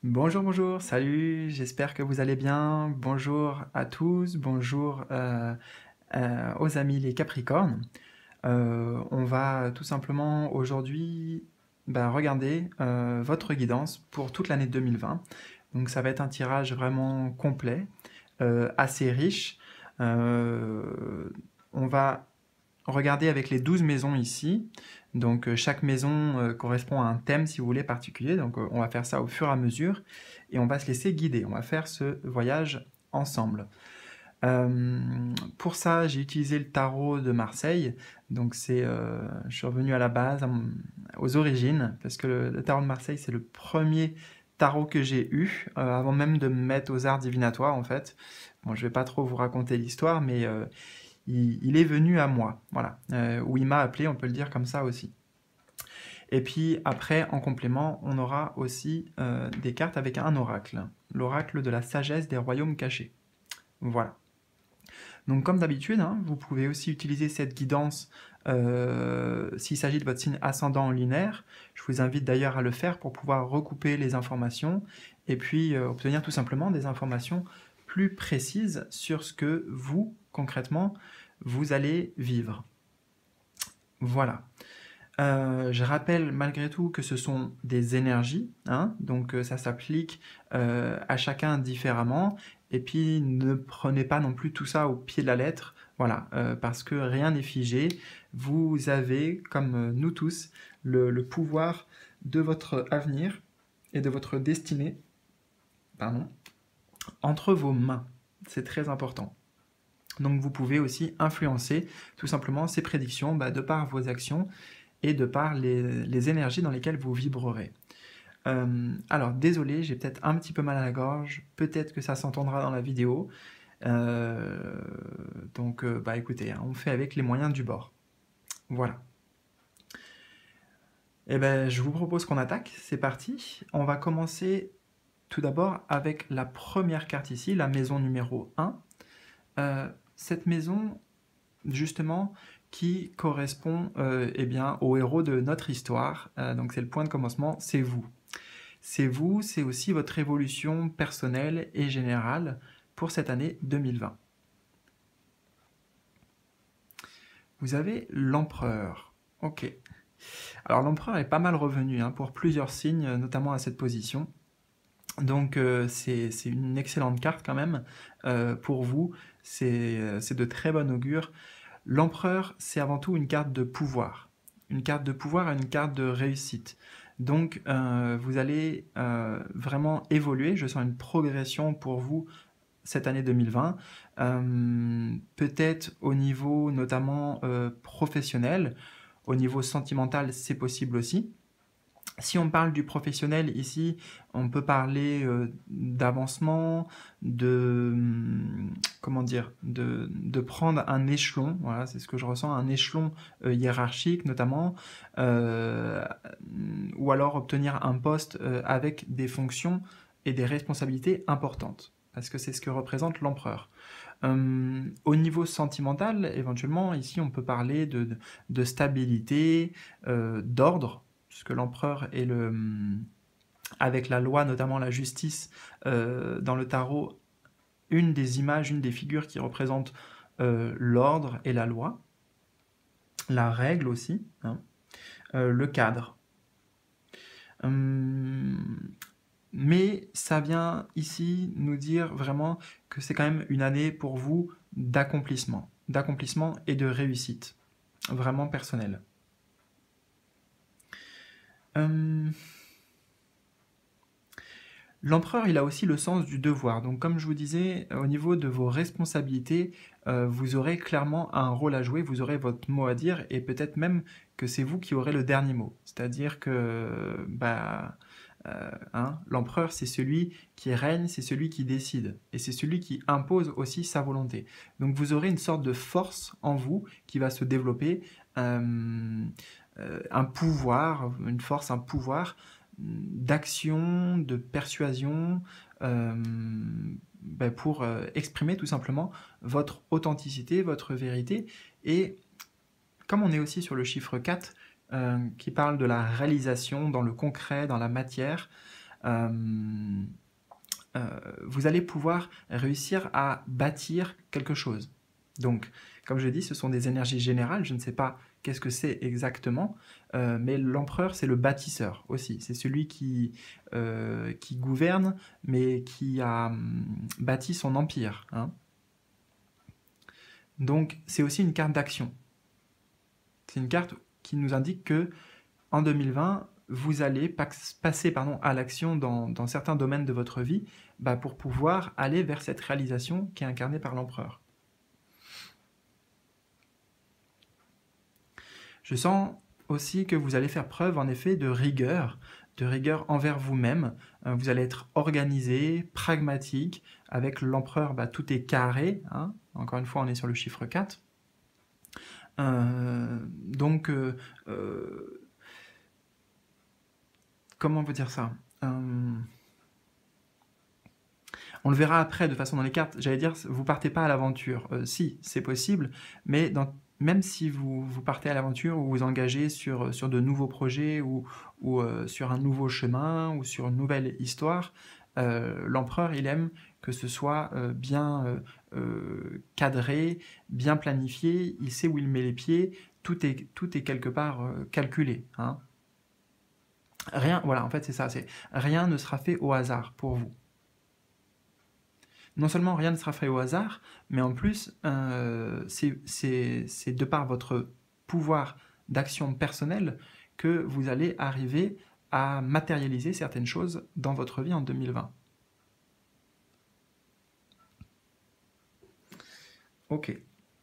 Bonjour, bonjour, salut, j'espère que vous allez bien. Bonjour à tous, bonjour aux amis les Capricornes. On va tout simplement aujourd'hui regarder votre guidance pour toute l'année 2020. Donc ça va être un tirage vraiment complet, assez riche. On va regarder avec les 12 maisons ici. Donc chaque maison correspond à un thème, si vous voulez, particulier. Donc on va faire ça au fur et à mesure et on va se laisser guider. On va faire ce voyage ensemble. Pour ça, j'ai utilisé le tarot de Marseille. Donc je suis revenu à la base, aux origines, parce que le tarot de Marseille, c'est le premier tarot que j'ai eu, avant même de me mettre aux arts divinatoires, en fait. Bon, je vais pas trop vous raconter l'histoire, mais il est venu à moi, voilà. Ou il m'a appelé, on peut le dire comme ça aussi. Et puis après, en complément, on aura aussi des cartes avec un oracle. L'oracle de la sagesse des royaumes cachés. Voilà. Donc comme d'habitude, hein, vous pouvez aussi utiliser cette guidance s'il s'agit de votre signe ascendant lunaire. Je vous invite d'ailleurs à le faire pour pouvoir recouper les informations et puis obtenir tout simplement des informations plus précises sur ce que vous, concrètement, vous allez vivre. Voilà. Je rappelle malgré tout que ce sont des énergies, hein, donc ça s'applique à chacun différemment, et puis ne prenez pas non plus tout ça au pied de la lettre, voilà, parce que rien n'est figé, vous avez, comme nous tous, le pouvoir de votre avenir et de votre destinée, pardon, entre vos mains, c'est très important. Donc vous pouvez aussi influencer tout simplement ces prédictions de par vos actions, et de par les énergies dans lesquelles vous vibrerez. Alors, désolé, j'ai peut-être un petit peu mal à la gorge, peut-être que ça s'entendra dans la vidéo. Donc, écoutez, hein, on fait avec les moyens du bord. Voilà. Et je vous propose qu'on attaque, c'est parti. On va commencer tout d'abord avec la première carte ici, la maison numéro 1. Cette maison, justement, qui correspond au héros de notre histoire. Donc c'est le point de commencement, c'est vous. C'est vous, c'est aussi votre évolution personnelle et générale pour cette année 2020. Vous avez l'empereur. Ok. Alors l'empereur est pas mal revenu pour plusieurs signes, notamment à cette position. Donc c'est une excellente carte quand même pour vous. C'est de très bon augure. L'empereur, c'est avant tout une carte de pouvoir. Une carte de pouvoir et une carte de réussite. Donc, vous allez vraiment évoluer. Je sens une progression pour vous cette année 2020. Peut-être au niveau notamment professionnel. Au niveau sentimental, c'est possible aussi. Si on parle du professionnel ici, on peut parler d'avancement, comment dire, de prendre un échelon, voilà, c'est ce que je ressens, un échelon hiérarchique notamment, ou alors obtenir un poste avec des fonctions et des responsabilités importantes, parce que c'est ce que représente l'empereur. Au niveau sentimental, éventuellement, ici on peut parler de stabilité, d'ordre, puisque l'empereur est avec la loi, notamment la justice, dans le tarot, une des images, une des figures qui représente l'ordre et la loi, la règle aussi, hein, le cadre. Mais ça vient ici nous dire vraiment que c'est quand même une année pour vous d'accomplissement et de réussite, vraiment personnelle. L'empereur, il a aussi le sens du devoir. Donc, comme je vous disais, au niveau de vos responsabilités, vous aurez clairement un rôle à jouer, vous aurez votre mot à dire, et peut-être même que c'est vous qui aurez le dernier mot. C'est-à-dire que l'empereur, c'est celui qui règne, c'est celui qui décide, et c'est celui qui impose aussi sa volonté. Donc, vous aurez une sorte de force en vous qui va se développer, un pouvoir, une force, un pouvoir d'action, de persuasion, pour exprimer tout simplement votre authenticité, votre vérité. Et comme on est aussi sur le chiffre 4, qui parle de la réalisation dans le concret, dans la matière, vous allez pouvoir réussir à bâtir quelque chose. Donc, comme je dis, ce sont des énergies générales, je ne sais pas qu'est-ce que c'est exactement, mais l'empereur, c'est le bâtisseur aussi. C'est celui qui gouverne, mais qui a bâti son empire. Hein. Donc, c'est aussi une carte d'action. C'est une carte qui nous indique que en 2020, vous allez passer à l'action dans certains domaines de votre vie pour pouvoir aller vers cette réalisation qui est incarnée par l'empereur. Je sens aussi que vous allez faire preuve en effet de rigueur envers vous-même. Vous allez être organisé, pragmatique. Avec l'empereur, tout est carré. Hein. Encore une fois, on est sur le chiffre 4. Donc, comment on peut dire ça on le verra après de toute façon dans les cartes. J'allais dire, vous partez pas à l'aventure. Si, c'est possible, mais même si vous partez à l'aventure ou vous engagez sur de nouveaux projets ou sur un nouveau chemin ou sur une nouvelle histoire, l'empereur, il aime que ce soit bien cadré, bien planifié, il sait où il met les pieds, tout est quelque part calculé. Hein. Rien, voilà, en fait c'est ça, rien ne sera fait au hasard pour vous. Non seulement rien ne sera fait au hasard, mais en plus, c'est de par votre pouvoir d'action personnelle que vous allez arriver à matérialiser certaines choses dans votre vie en 2020. Ok.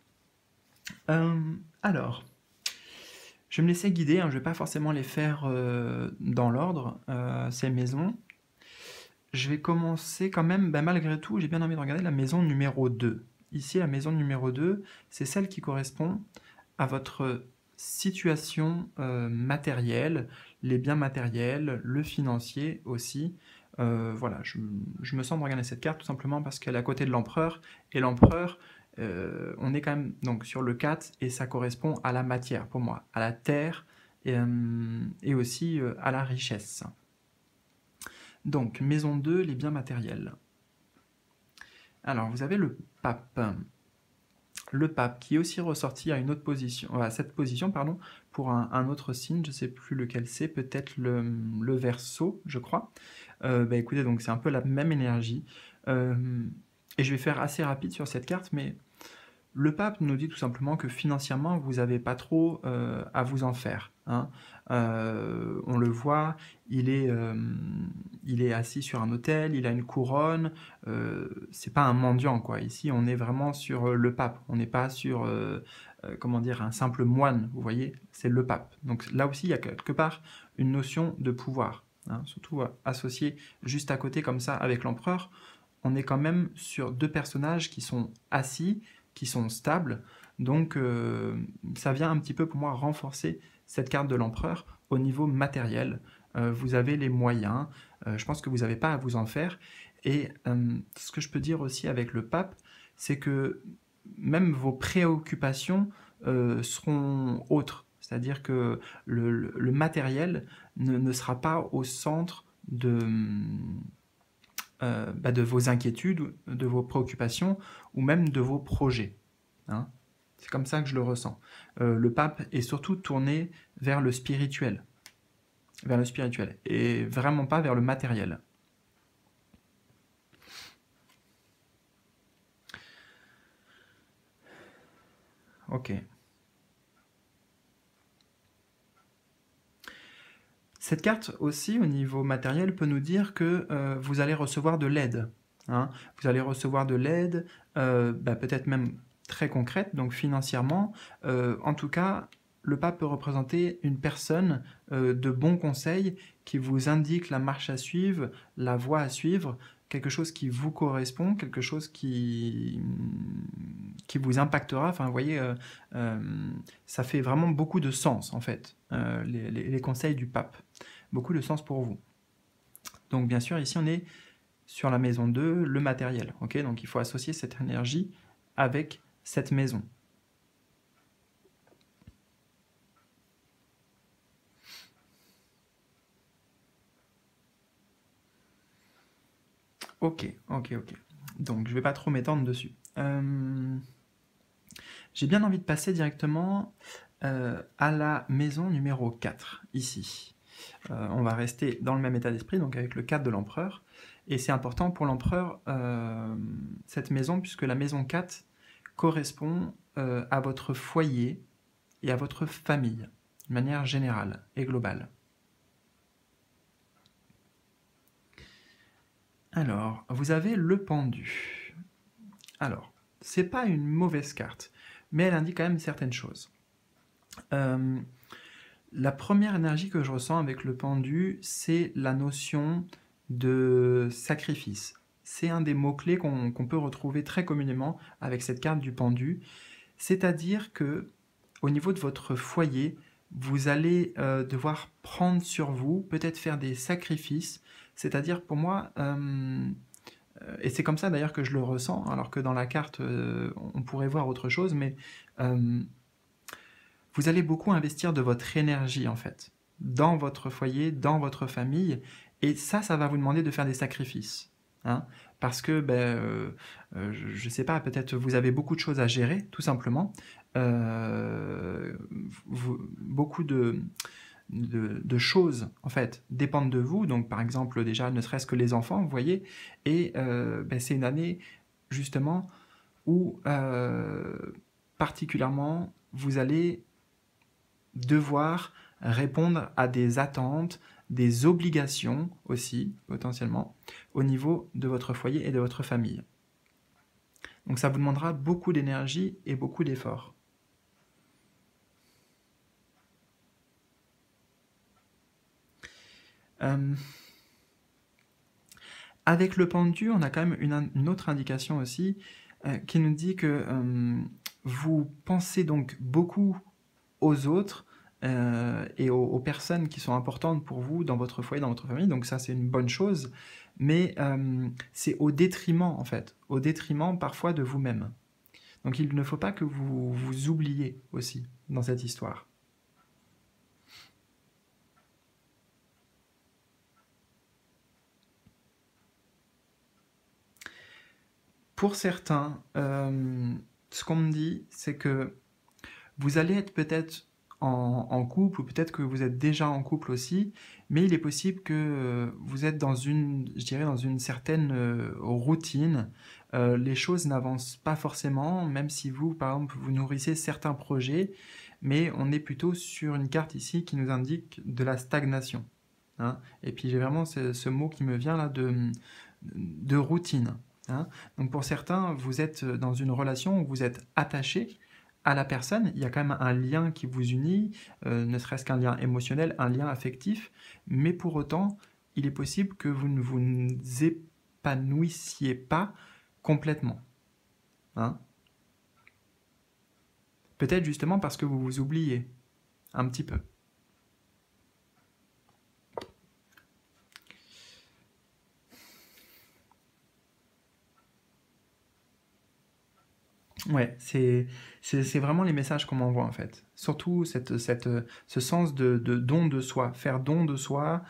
Alors, je vais me laisser guider, hein, je ne vais pas forcément les faire dans l'ordre, ces maisons. Je vais commencer quand même, malgré tout, j'ai bien envie de regarder la maison numéro 2. Ici, la maison numéro 2, c'est celle qui correspond à votre situation matérielle, les biens matériels, le financier aussi. Voilà, je me sens de regarder cette carte tout simplement parce qu'elle est à côté de l'empereur. Et l'empereur, on est quand même donc, sur le 4 et ça correspond à la matière pour moi, à la terre et aussi à la richesse. Donc, maison 2, les biens matériels. Alors, vous avez le pape. Le pape qui est aussi ressorti à une autre position, à cette position, pardon, pour un autre signe, je ne sais plus lequel c'est, peut-être le Verseau, je crois. Écoutez, donc c'est un peu la même énergie. Et je vais faire assez rapide sur cette carte, mais le pape nous dit tout simplement que financièrement, vous n'avez pas trop à vous en faire. Hein. On le voit, il est assis sur un autel, il a une couronne. C'est pas un mendiant, quoi. Ici, on est vraiment sur le pape. On n'est pas sur, comment dire, un simple moine. Vous voyez, c'est le pape. Donc là aussi, il y a quelque part une notion de pouvoir. Hein, surtout associé juste à côté comme ça avec l'empereur. On est quand même sur deux personnages qui sont assis, qui sont stables. Donc ça vient un petit peu pour moi renforcer cette carte de l'empereur au niveau matériel. Vous avez les moyens, je pense que vous n'avez pas à vous en faire. Et ce que je peux dire aussi avec le pape, c'est que même vos préoccupations seront autres. C'est-à-dire que le matériel ne sera pas au centre de vos inquiétudes, de vos préoccupations ou même de vos projets. Hein. C'est comme ça que je le ressens. Le pape est surtout tourné vers le spirituel. Et vraiment pas vers le matériel. Ok. Cette carte aussi, au niveau matériel, peut nous dire que vous allez recevoir de l'aide. Hein. Vous allez recevoir de l'aide, peut-être même très concrète, donc financièrement. En tout cas, le pape peut représenter une personne de bons conseils qui vous indique la marche à suivre, la voie à suivre, quelque chose qui vous correspond, quelque chose qui vous impactera. Enfin, vous voyez, ça fait vraiment beaucoup de sens, en fait, les conseils du pape. Beaucoup de sens pour vous. Donc, bien sûr, ici, on est sur la maison 2, le matériel. Okay, donc, il faut associer cette énergie avec cette maison. Ok, ok, ok. Donc, je vais pas trop m'étendre dessus. J'ai bien envie de passer directement à la maison numéro 4, ici. On va rester dans le même état d'esprit, donc avec le 4 de l'empereur. Et c'est important pour l'empereur, cette maison, puisque la maison 4 correspond à votre foyer et à votre famille, de manière générale et globale. Alors, vous avez le pendu. Alors, c'est pas une mauvaise carte, mais elle indique quand même certaines choses. La première énergie que je ressens avec le pendu, c'est la notion de sacrifice. C'est un des mots-clés qu'on peut retrouver très communément avec cette carte du pendu. C'est-à-dire que, au niveau de votre foyer, vous allez devoir prendre sur vous, peut-être faire des sacrifices. C'est-à-dire, pour moi, et c'est comme ça d'ailleurs que je le ressens, alors que dans la carte, on pourrait voir autre chose, mais vous allez beaucoup investir de votre énergie, en fait, dans votre foyer, dans votre famille, et ça va vous demander de faire des sacrifices. Hein, parce que, je ne sais pas, peut-être vous avez beaucoup de choses à gérer, tout simplement. Beaucoup de choses, en fait, dépendent de vous. Donc, par exemple, déjà, ne serait-ce que les enfants, vous voyez. Et c'est une année, justement, où, particulièrement, vous allez devoir répondre à des attentes, des obligations aussi, potentiellement, au niveau de votre foyer et de votre famille. Donc ça vous demandera beaucoup d'énergie et beaucoup d'efforts. Avec le pendu, on a quand même une autre indication aussi qui nous dit que vous pensez donc beaucoup aux autres et aux personnes qui sont importantes pour vous dans votre foyer, dans votre famille. Donc ça, c'est une bonne chose. Mais c'est au détriment, en fait, au détriment parfois de vous-même. Donc il ne faut pas que vous vous oubliez aussi dans cette histoire. Pour certains, ce qu'on me dit, c'est que vous allez être peut-être en couple, ou peut-être que vous êtes déjà en couple aussi, mais il est possible que vous êtes dans je dirais, dans une certaine routine. Les choses n'avancent pas forcément, même si vous, par exemple, vous nourrissez certains projets, mais on est plutôt sur une carte ici qui nous indique de la stagnation. Hein. Et puis j'ai vraiment ce mot qui me vient là de routine. Hein. Donc pour certains, vous êtes dans une relation où vous êtes attaché à la personne, il y a quand même un lien qui vous unit, ne serait-ce qu'un lien émotionnel, un lien affectif, mais pour autant, il est possible que vous ne vous épanouissiez pas complètement. Hein. Peut-être justement parce que vous vous oubliez un petit peu. Ouais, c'est vraiment les messages qu'on m'envoie en fait. Surtout ce sens de don de soi, faire don de soi,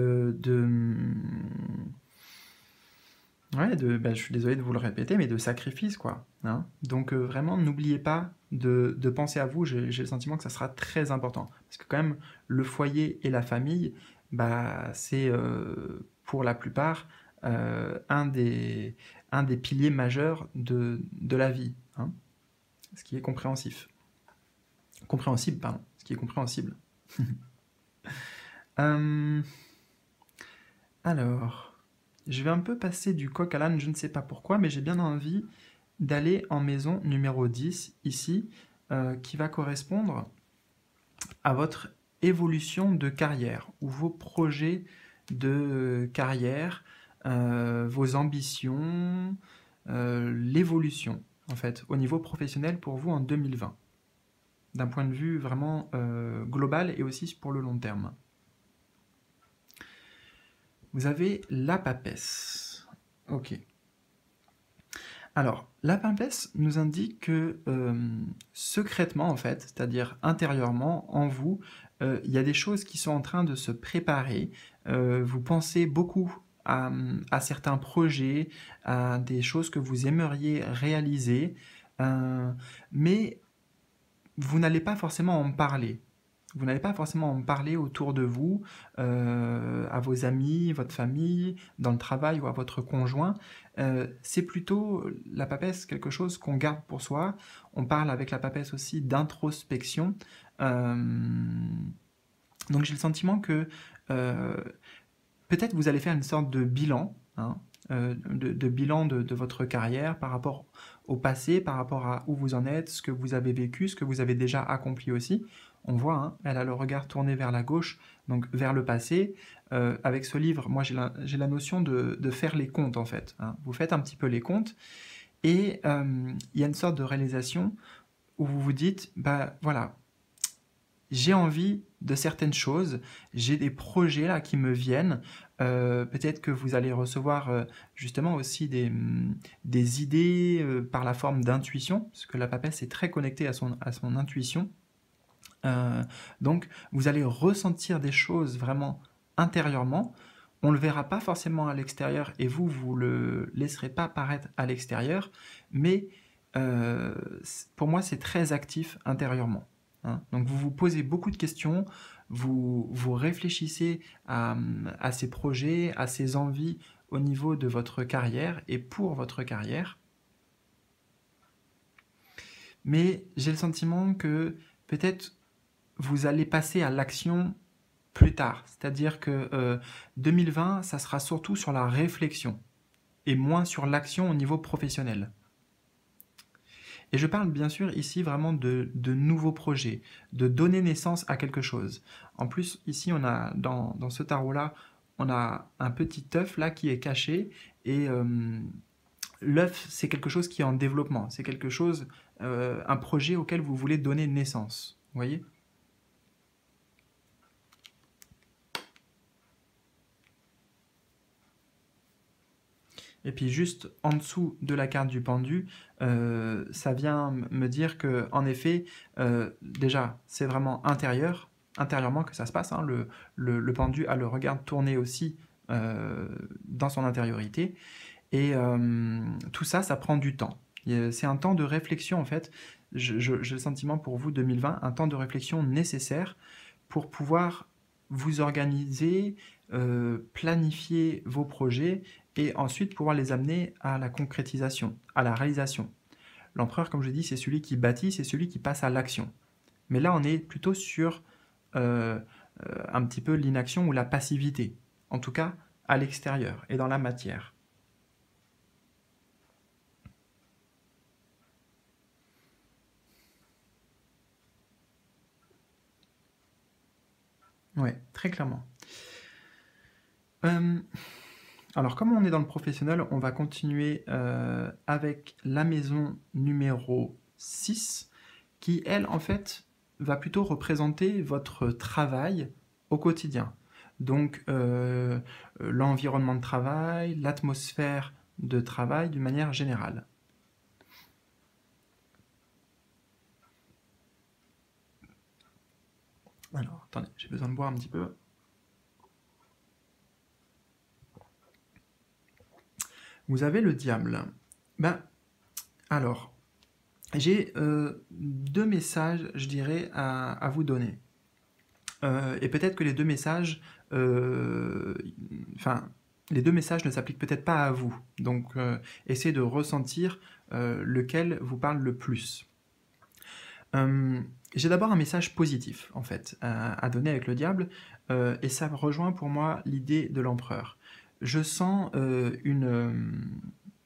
ouais, je suis désolé de vous le répéter, mais de sacrifice quoi. Hein. Donc vraiment, n'oubliez pas de penser à vous. J'ai le sentiment que ça sera très important parce que quand même le foyer et la famille, c'est pour la plupart un des piliers majeurs de la vie. Hein. Ce qui est compréhensif. Compréhensible, pardon. Ce qui est compréhensible. Alors, je vais un peu passer du coq à l'âne, je ne sais pas pourquoi, mais j'ai bien envie d'aller en maison numéro 10, ici, qui va correspondre à votre évolution de carrière, ou vos projets de carrière, vos ambitions, l'évolution, en fait, au niveau professionnel pour vous en 2020. D'un point de vue vraiment global et aussi pour le long terme. Vous avez la papesse. Ok. Alors, la papesse nous indique que secrètement, en fait, c'est-à-dire intérieurement, en vous, il y a des choses qui sont en train de se préparer. Vous pensez beaucoup à certains projets, à des choses que vous aimeriez réaliser, mais vous n'allez pas forcément en parler. Vous n'allez pas forcément en parler autour de vous, à vos amis, votre famille, dans le travail ou à votre conjoint. C'est plutôt la papesse quelque chose qu'on garde pour soi. On parle avec la papesse aussi d'introspection. Euh, donc j'ai le sentiment que peut-être vous allez faire une sorte de bilan, hein, de bilan de votre carrière par rapport au passé, par rapport à où vous en êtes, ce que vous avez vécu, ce que vous avez déjà accompli aussi. On voit, hein, elle a le regard tourné vers la gauche, donc vers le passé. Avec ce livre, moi j'ai la notion de faire les comptes en fait, hein. Vous faites un petit peu les comptes et il y a une sorte de réalisation où vous vous dites, bah voilà, j'ai envie de certaines choses, j'ai des projets là qui me viennent. Peut-être que vous allez recevoir justement aussi des idées par la forme d'intuition, parce que la papesse est très connectée à son intuition. Donc vous allez ressentir des choses vraiment intérieurement. On ne le verra pas forcément à l'extérieur et vous le laisserez pas paraître à l'extérieur, mais pour moi c'est très actif intérieurement, hein. Donc vous vous posez beaucoup de questions, vous réfléchissez à ces projets, à ces envies au niveau de votre carrière et pour votre carrière. Mais j'ai le sentiment que peut-être vous allez passer à l'action plus tard. C'est-à-dire que 2020, ça sera surtout sur la réflexion et moins sur l'action au niveau professionnel. Et je parle bien sûr ici vraiment de nouveaux projets, de donner naissance à quelque chose. En plus, ici, on a dans ce tarot-là, on a un petit œuf là qui est caché et l'œuf, c'est quelque chose qui est en développement. C'est quelque chose, un projet auquel vous voulez donner naissance. Vous voyez ? Et puis juste en dessous de la carte du pendu, ça vient me dire que, en effet, déjà, c'est vraiment intérieurement que ça se passe, hein. Le pendu a le regard tourné aussi dans son intériorité. Et tout ça, ça prend du temps. C'est un temps de réflexion, en fait. J'ai le sentiment pour vous, 2020, un temps de réflexion nécessaire pour pouvoir vous organiser, planifier vos projets et ensuite pouvoir les amener à la concrétisation, à la réalisation. L'empereur, comme je dis, c'est celui qui bâtit, c'est celui qui passe à l'action. Mais là, on est plutôt sur un petit peu l'inaction ou la passivité, en tout cas à l'extérieur et dans la matière. Oui, très clairement. Alors, comme on est dans le professionnel, on va continuer avec la maison numéro 6, qui, elle, en fait, va plutôt représenter votre travail au quotidien. Donc, l'environnement de travail, l'atmosphère de travail d'une manière générale. Alors, attendez, j'ai besoin de boire un petit peu. Vous avez le diable. Ben, alors, j'ai deux messages, je dirais, à vous donner. Et peut-être que les deux messages, les deux messages ne s'appliquent peut-être pas à vous. Donc, essayez de ressentir lequel vous parle le plus. J'ai d'abord un message positif, en fait, à donner avec le diable, et ça rejoint pour moi l'idée de l'empereur. Je sens une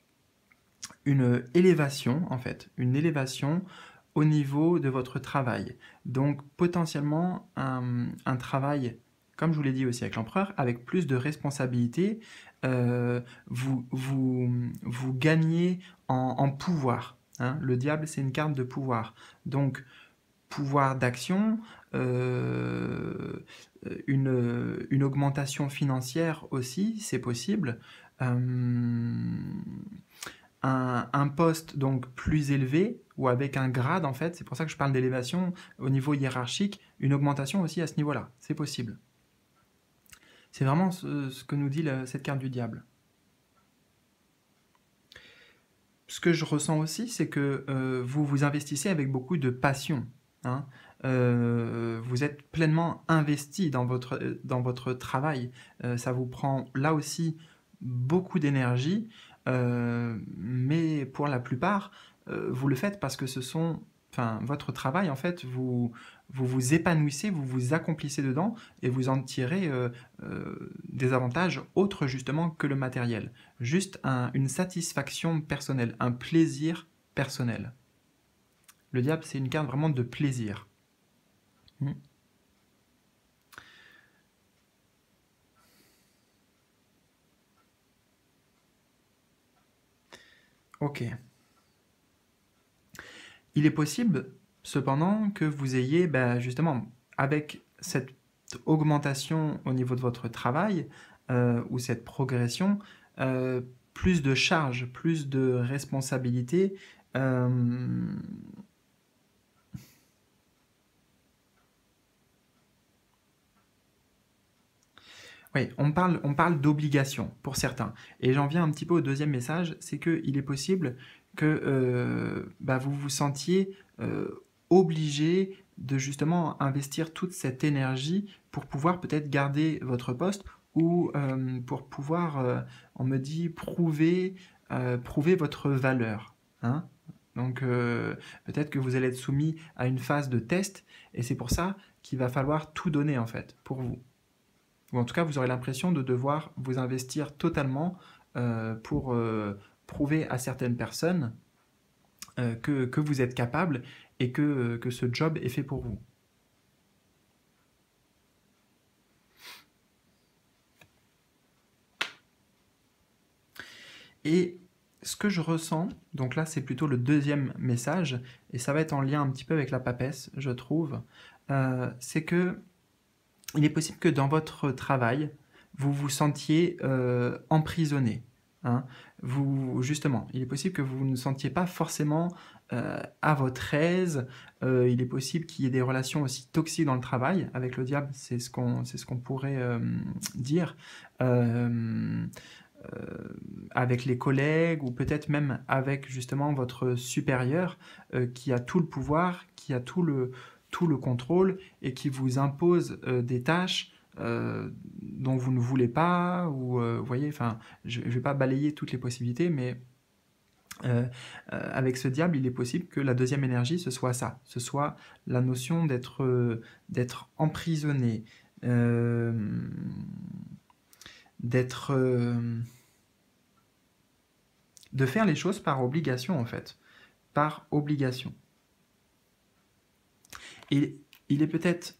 élévation, en fait, une élévation au niveau de votre travail. Donc, potentiellement, un travail, comme je vous l'ai dit aussi avec l'empereur, avec plus de responsabilités, vous gagnez en pouvoir, hein. Le diable, c'est une carte de pouvoir. Donc, pouvoir d'action, une augmentation financière aussi, c'est possible. Un poste donc plus élevé ou avec un grade en fait, c'est pour ça que je parle d'élévation au niveau hiérarchique, une augmentation aussi à ce niveau-là, c'est possible. C'est vraiment ce que nous dit cette carte du diable. Ce que je ressens aussi, c'est que vous vous investissez avec beaucoup de passion, hein. Vous êtes pleinement investi dans votre travail. Ça vous prend là aussi beaucoup d'énergie, mais pour la plupart, vous le faites parce que enfin, votre travail, en fait, vous vous épanouissez, vous vous accomplissez dedans et vous en tirez des avantages autres justement que le matériel. Juste une satisfaction personnelle, un plaisir personnel. Le diable, c'est une carte vraiment de plaisir. Hmm. Ok. Il est possible, cependant, que vous ayez, justement, avec cette augmentation au niveau de votre travail, ou cette progression, euh, plus de charges, plus de responsabilités. Oui, on parle d'obligation pour certains. Et j'en viens un petit peu au deuxième message, c'est qu'il est possible que vous vous sentiez obligé de justement investir toute cette énergie pour pouvoir peut-être garder votre poste ou pour pouvoir, on me dit, prouver votre valeur, hein. Donc peut-être que vous allez être soumis à une phase de test et c'est pour ça qu'il va falloir tout donner en fait pour vous. Ou en tout cas, vous aurez l'impression de devoir vous investir totalement pour prouver à certaines personnes que vous êtes capable et que ce job est fait pour vous. Et ce que je ressens, donc là c'est plutôt le deuxième message, et ça va être en lien un petit peu avec la papesse, je trouve, c'est que il est possible que dans votre travail, vous vous sentiez emprisonné, hein. Justement, il est possible que vous ne sentiez pas forcément à votre aise. Il est possible qu'il y ait des relations aussi toxiques dans le travail. Avec le diable, c'est ce qu'on pourrait dire. Euh, avec les collègues ou peut-être même avec justement votre supérieur qui a tout le pouvoir, qui a tout le contrôle et qui vous impose des tâches dont vous ne voulez pas ou vous voyez, enfin, je ne vais pas balayer toutes les possibilités, mais avec ce diable, il est possible que la deuxième énergie, ce soit ça, ce soit la notion d'être emprisonné, euh, d'être de faire les choses par obligation en fait, par obligation. Et il est peut-être,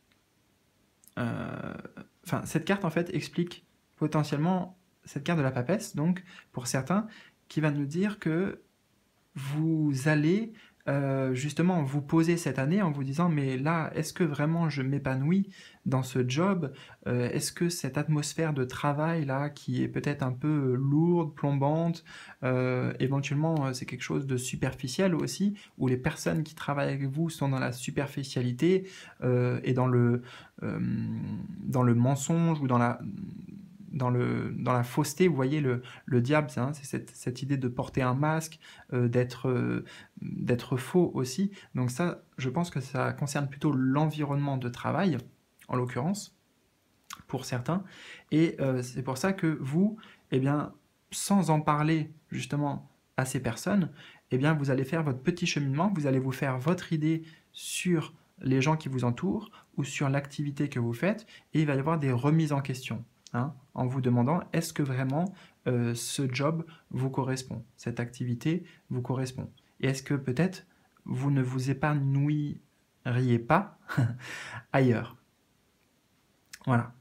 enfin cette carte en fait explique potentiellement cette carte de la papesse donc pour certains qui va nous dire que vous allez justement vous poser cette année en vous disant mais là est-ce que vraiment je m'épanouis dans ce job, est-ce que cette atmosphère de travail là qui est peut-être un peu lourde, plombante, éventuellement c'est quelque chose de superficiel aussi où les personnes qui travaillent avec vous sont dans la superficialité et euh, dans le mensonge ou dans la fausseté. Vous voyez, le diable, hein, c'est cette idée de porter un masque, d'être faux aussi. Donc ça, je pense que ça concerne plutôt l'environnement de travail, en l'occurrence, pour certains. Et c'est pour ça que vous, eh bien, sans en parler justement à ces personnes, eh bien, vous allez faire votre petit cheminement, vous allez vous faire votre idée sur les gens qui vous entourent ou sur l'activité que vous faites, et il va y avoir des remises en question, hein, en vous demandant est-ce que vraiment ce job vous correspond, cette activité vous correspond, et est-ce que peut-être vous ne vous épanouiriez pas ailleurs. Voilà.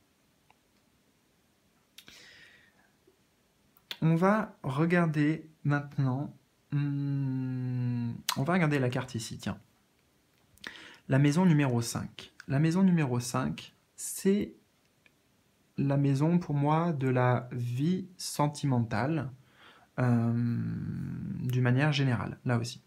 On va regarder maintenant. On va regarder la carte ici, tiens. La maison numéro 5. La maison numéro 5, c'est la maison pour moi de la vie sentimentale, d'une manière générale, là aussi.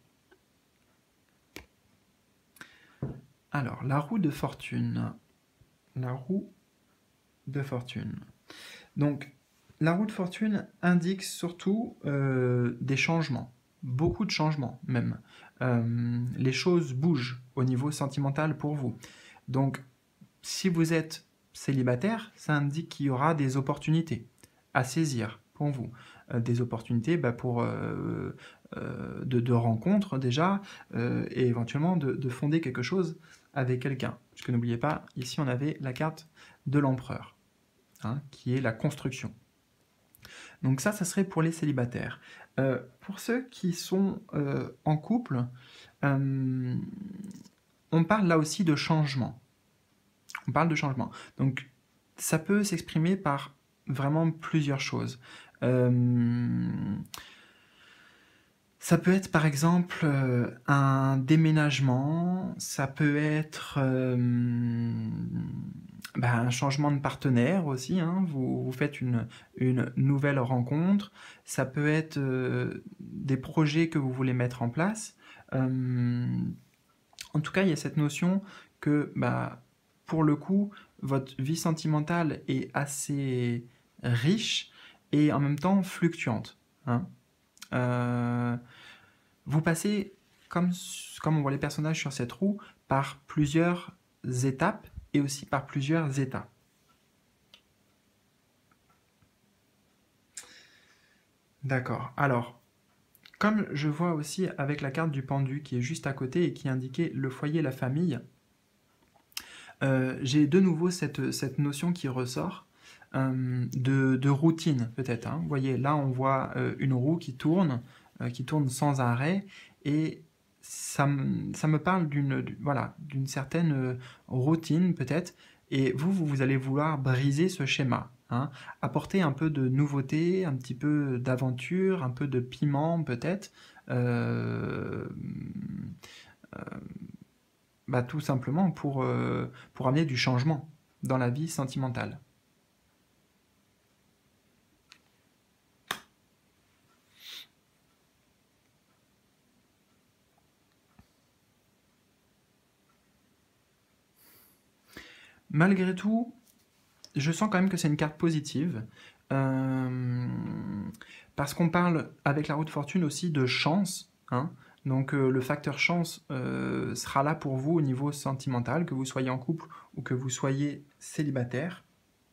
Alors, la roue de fortune. La roue de fortune. Donc, la roue de fortune indique surtout des changements, beaucoup de changements même. Les choses bougent au niveau sentimental pour vous. Donc, si vous êtes célibataire, ça indique qu'il y aura des opportunités à saisir pour vous. Des opportunités pour de rencontres déjà, et éventuellement de fonder quelque chose avec quelqu'un. Parce que n'oubliez pas, ici on avait la carte de l'empereur, hein, qui est la construction. Donc ça serait pour les célibataires. Pour ceux qui sont en couple, on parle là aussi de changement. On parle de changement. Donc ça peut s'exprimer par vraiment plusieurs choses. Ça peut être par exemple un déménagement, ça peut être un changement de partenaire aussi, hein. Vous faites une nouvelle rencontre, ça peut être des projets que vous voulez mettre en place. En tout cas, il y a cette notion que pour le coup, votre vie sentimentale est assez riche et en même temps fluctuante, hein. Vous passez, comme on voit les personnages sur cette roue, par plusieurs étapes et aussi par plusieurs états. D'accord. Alors, comme je vois aussi avec la carte du pendu qui est juste à côté et qui indiquait le foyer, la famille, j'ai de nouveau cette notion qui ressort de routine peut-être, hein. Vous voyez, là on voit une roue qui tourne sans arrêt, et ça me parle d'une certaine routine peut-être, et vous allez vouloir briser ce schéma, hein, apporter un peu de nouveauté, un petit peu d'aventure, un peu de piment peut-être, tout simplement pour amener du changement dans la vie sentimentale. Malgré tout, je sens quand même que c'est une carte positive, parce qu'on parle avec la roue de fortune aussi de chance, hein. Donc le facteur chance sera là pour vous au niveau sentimental, que vous soyez en couple ou que vous soyez célibataire.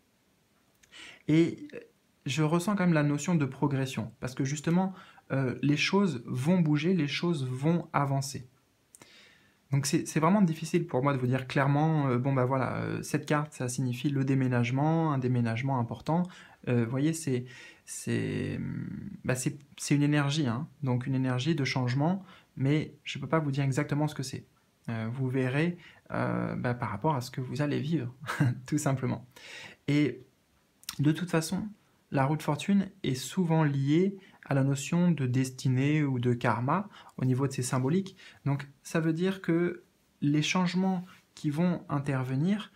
Et je ressens quand même la notion de progression, parce que justement, les choses vont bouger, les choses vont avancer. Donc c'est vraiment difficile pour moi de vous dire clairement, cette carte, ça signifie le déménagement, un déménagement important. Vous voyez, c'est une énergie, hein, donc une énergie de changement, mais je ne peux pas vous dire exactement ce que c'est. Vous verrez par rapport à ce que vous allez vivre, tout simplement. Et de toute façon, la roue de fortune est souvent liée à la notion de destinée ou de karma au niveau de ses symboliques. Donc ça veut dire que les changements qui vont intervenir,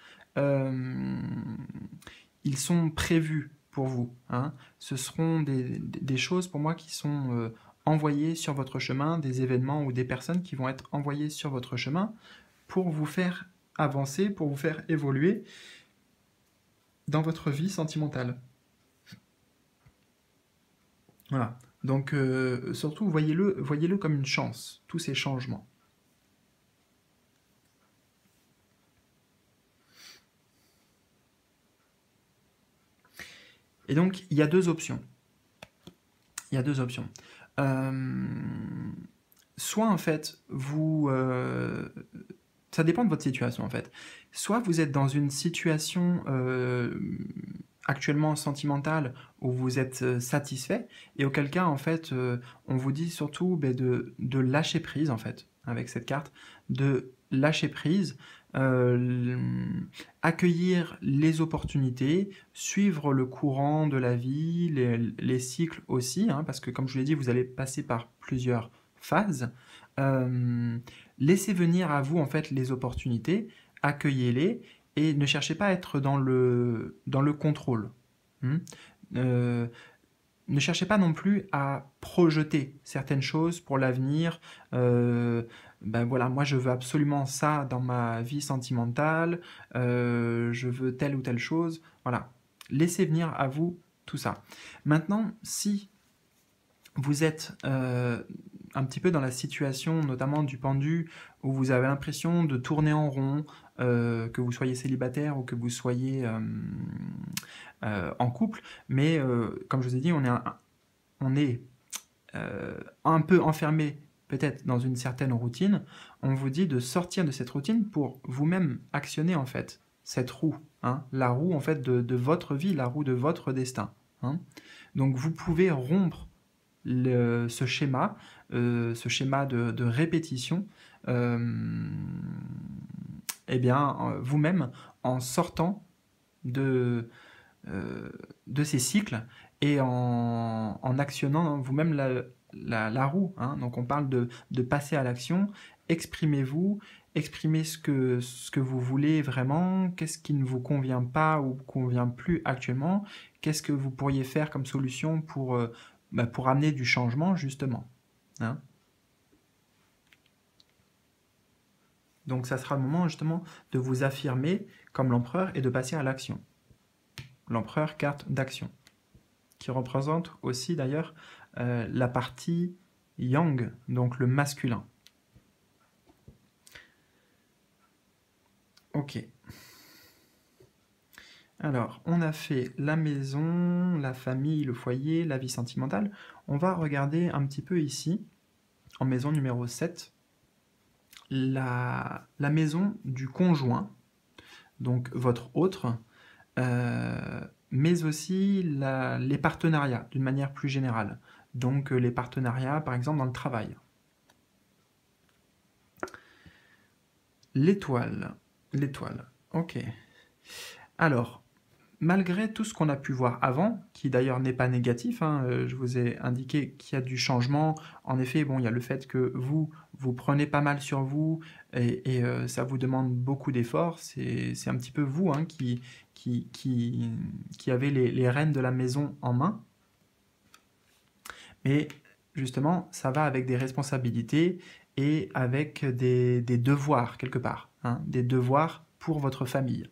ils sont prévus pour vous, hein. Ce seront des choses pour moi qui sont envoyées sur votre chemin, des événements ou des personnes qui vont être envoyées sur votre chemin pour vous faire avancer, pour vous faire évoluer dans votre vie sentimentale. Voilà. Donc surtout, voyez-le comme une chance, tous ces changements. Et donc, il y a deux options. Il y a deux options. Soit, en fait, ça dépend de votre situation, en fait. Soit vous êtes dans une situation actuellement sentimentale où vous êtes satisfait, et auquel cas, en fait, on vous dit surtout de lâcher prise, en fait, avec cette carte, de lâcher prise, accueillir les opportunités, suivre le courant de la vie, les cycles aussi, hein, parce que comme je vous l'ai dit, vous allez passer par plusieurs phases. Laissez venir à vous en fait les opportunités, accueillez-les et ne cherchez pas à être dans le contrôle. ne cherchez pas non plus à projeter certaines choses pour l'avenir. Ben voilà, moi je veux absolument ça dans ma vie sentimentale, je veux telle ou telle chose. Voilà, laissez venir à vous tout ça. Maintenant, si vous êtes un petit peu dans la situation, notamment du pendu, où vous avez l'impression de tourner en rond, que vous soyez célibataire ou que vous soyez en couple, mais comme je vous ai dit, on est un peu enfermé peut-être dans une certaine routine. On vous dit de sortir de cette routine pour vous-même actionner en fait cette roue, hein, la roue en fait de votre vie, la roue de votre destin. Hein. Donc vous pouvez rompre ce schéma de répétition, eh bien, vous-même en sortant de, ces cycles et en actionnant vous-même la roue. Hein. Donc on parle de passer à l'action, exprimez-vous, exprimez ce que vous voulez vraiment, qu'est-ce qui ne vous convient pas ou convient plus actuellement, qu'est-ce que vous pourriez faire comme solution pour amener du changement justement. Hein. Donc ça sera le moment justement de vous affirmer comme l'empereur et de passer à l'action. L'empereur, carte d'action, qui représente aussi d'ailleurs la partie yang, donc le masculin. Ok. Alors, on a fait la maison, la famille, le foyer, la vie sentimentale. On va regarder un petit peu ici, en maison numéro 7, la maison du conjoint, donc votre autre, mais aussi les partenariats d'une manière plus générale. Donc les partenariats, par exemple, dans le travail. L'étoile. L'étoile. Ok. Alors, malgré tout ce qu'on a pu voir avant, qui d'ailleurs n'est pas négatif, hein, je vous ai indiqué qu'il y a du changement. En effet, bon, il y a le fait que vous prenez pas mal sur vous et ça vous demande beaucoup d'efforts. C'est un petit peu vous hein, qui avez les rênes de la maison en main. Mais justement, ça va avec des responsabilités et avec des devoirs quelque part, hein, des devoirs pour votre famille.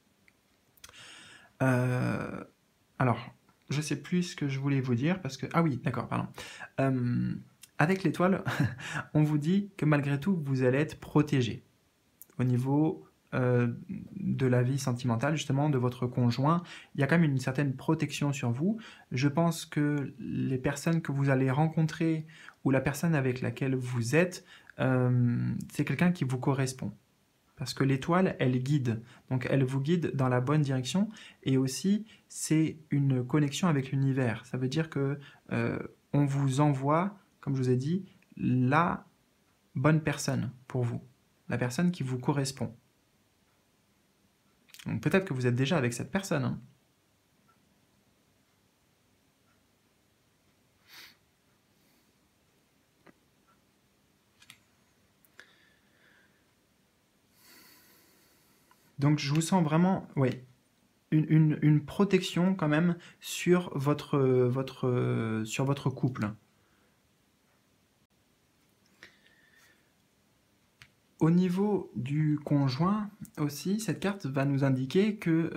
Alors, je ne sais plus ce que je voulais vous dire parce que... Ah oui, d'accord, pardon. Avec l'étoile, on vous dit que malgré tout, vous allez être protégé au niveau de la vie sentimentale, justement, de votre conjoint. Il y a quand même une certaine protection sur vous. Je pense que les personnes que vous allez rencontrer ou la personne avec laquelle vous êtes, c'est quelqu'un qui vous correspond. Parce que l'étoile, elle guide. Donc elle vous guide dans la bonne direction. Et aussi, c'est une connexion avec l'univers. Ça veut dire que on vous envoie, comme je vous ai dit, la bonne personne pour vous. La personne qui vous correspond. Donc peut-être que vous êtes déjà avec cette personne. Hein. Donc je vous sens vraiment, ouais, une protection quand même sur votre couple. Au niveau du conjoint aussi, cette carte va nous indiquer que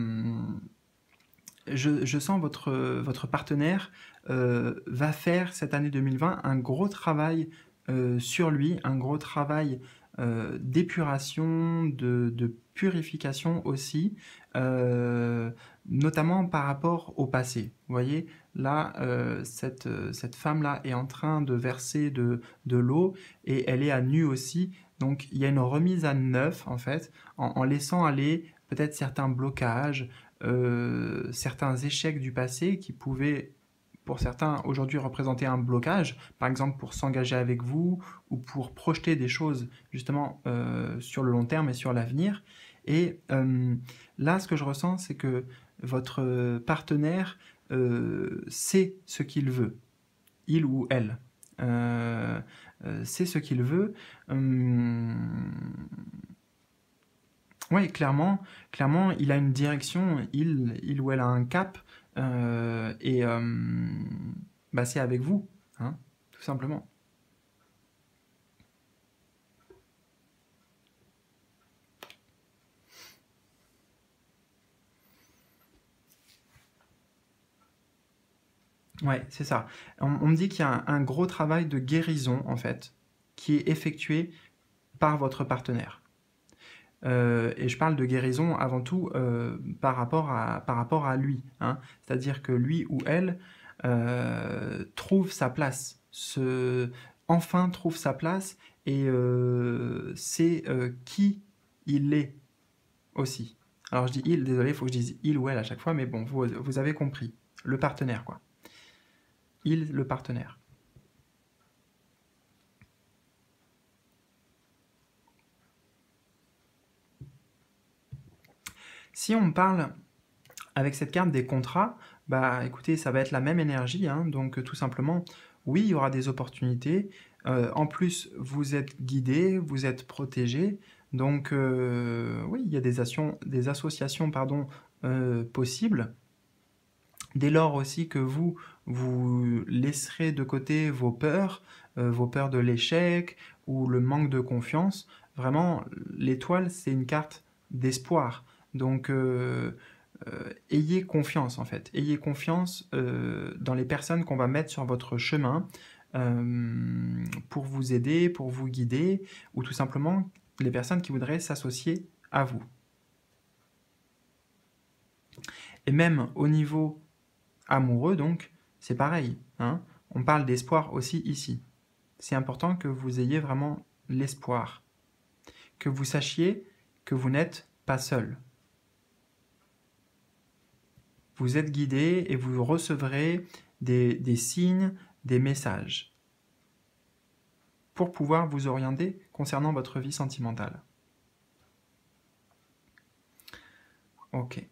je sens votre partenaire va faire cette année 2020 un gros travail sur lui, un gros travail d'épuration, de purification aussi, notamment par rapport au passé. Vous voyez, là, cette femme-là est en train de verser de l'eau et elle est à nu aussi. Donc, il y a une remise à neuf, en fait, en laissant aller peut-être certains blocages, certains échecs du passé qui pouvaient, pour certains, aujourd'hui représenter un blocage, par exemple pour s'engager avec vous ou pour projeter des choses justement sur le long terme et sur l'avenir. Et là, ce que je ressens, c'est que votre partenaire sait ce qu'il veut, il ou elle. C'est ce qu'il veut. Oui, clairement, il a une direction, il ou elle a un cap et bah, c'est avec vous, hein, tout simplement. Ouais, c'est ça. On me dit qu'il y a un gros travail de guérison, en fait, qui est effectué par votre partenaire. Et je parle de guérison avant tout par rapport à lui, hein. C'est-à-dire que lui ou elle trouve sa place, enfin trouve sa place et sait qui il est aussi. Alors je dis il, désolé, il faut que je dise il ou elle à chaque fois, mais bon, vous avez compris. Le partenaire, quoi. Il, le partenaire. Si on parle avec cette carte des contrats, bah écoutez, ça va être la même énergie, hein, donc tout simplement, oui, il y aura des opportunités. En plus, vous êtes guidé, vous êtes protégé, donc oui, il y a des associations pardon, possibles. Dès lors aussi que vous laisserez de côté vos peurs de l'échec ou le manque de confiance, vraiment, l'étoile, c'est une carte d'espoir. Donc, ayez confiance en fait. Ayez confiance dans les personnes qu'on va mettre sur votre chemin pour vous aider, pour vous guider, ou tout simplement les personnes qui voudraient s'associer à vous. Et même au niveau amoureux, donc, c'est pareil, hein. On parle d'espoir aussi ici. C'est important que vous ayez vraiment l'espoir, que vous sachiez que vous n'êtes pas seul. Vous êtes guidé et vous recevrez des signes, des messages pour pouvoir vous orienter concernant votre vie sentimentale. Ok.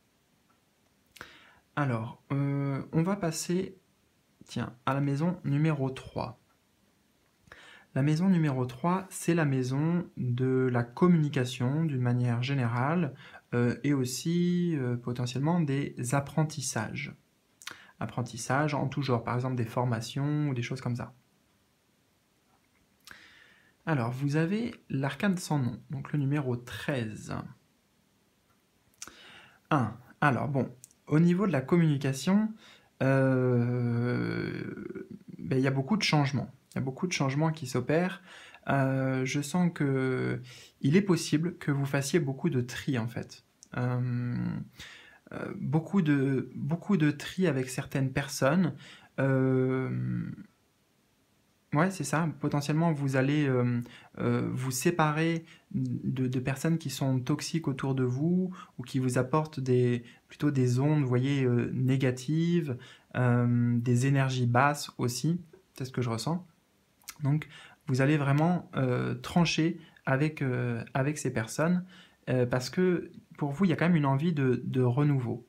Alors, on va passer, tiens, à la maison numéro 3. La maison numéro 3, c'est la maison de la communication d'une manière générale et aussi potentiellement des apprentissages. Apprentissages en tout genre, par exemple des formations ou des choses comme ça. Alors, vous avez l'arcane sans nom, donc le numéro 13. 1. Alors, bon, au niveau de la communication, il y a beaucoup de changements. Il y a beaucoup de changements qui s'opèrent. Je sens que il est possible que vous fassiez beaucoup de tri, en fait. Beaucoup de tri avec certaines personnes. Ouais, c'est ça. Potentiellement, vous allez vous séparer de personnes qui sont toxiques autour de vous ou qui vous apportent plutôt des ondes, vous voyez, négatives, des énergies basses aussi. C'est ce que je ressens. Donc, vous allez vraiment trancher avec ces personnes parce que pour vous, il y a quand même une envie de renouveau.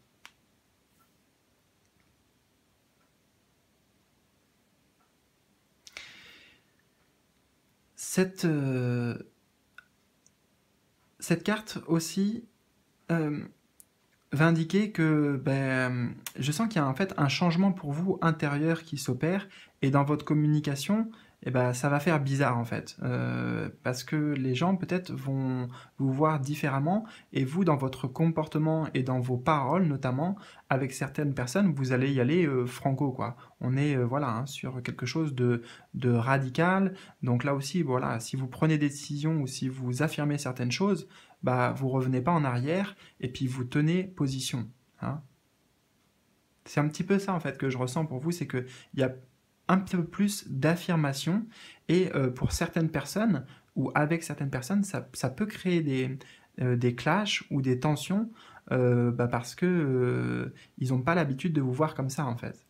Cette carte aussi va indiquer que je sens qu'il y a en fait un changement pour vous intérieur qui s'opère et dans votre communication, ça va faire bizarre en fait. Parce que les gens peut-être vont vous voir différemment et vous dans votre comportement et dans vos paroles notamment avec certaines personnes vous allez y aller franco quoi. On est voilà hein, sur quelque chose de radical. Donc là aussi voilà si vous prenez des décisions ou si vous affirmez certaines choses vous revenez pas en arrière et puis vous tenez position. Hein. C'est un petit peu ça en fait que je ressens pour vous, c'est qu'il y a un peu plus d'affirmation et pour certaines personnes ou avec certaines personnes, ça peut créer des clashs ou des tensions parce que ils n'ont pas l'habitude de vous voir comme ça en fait.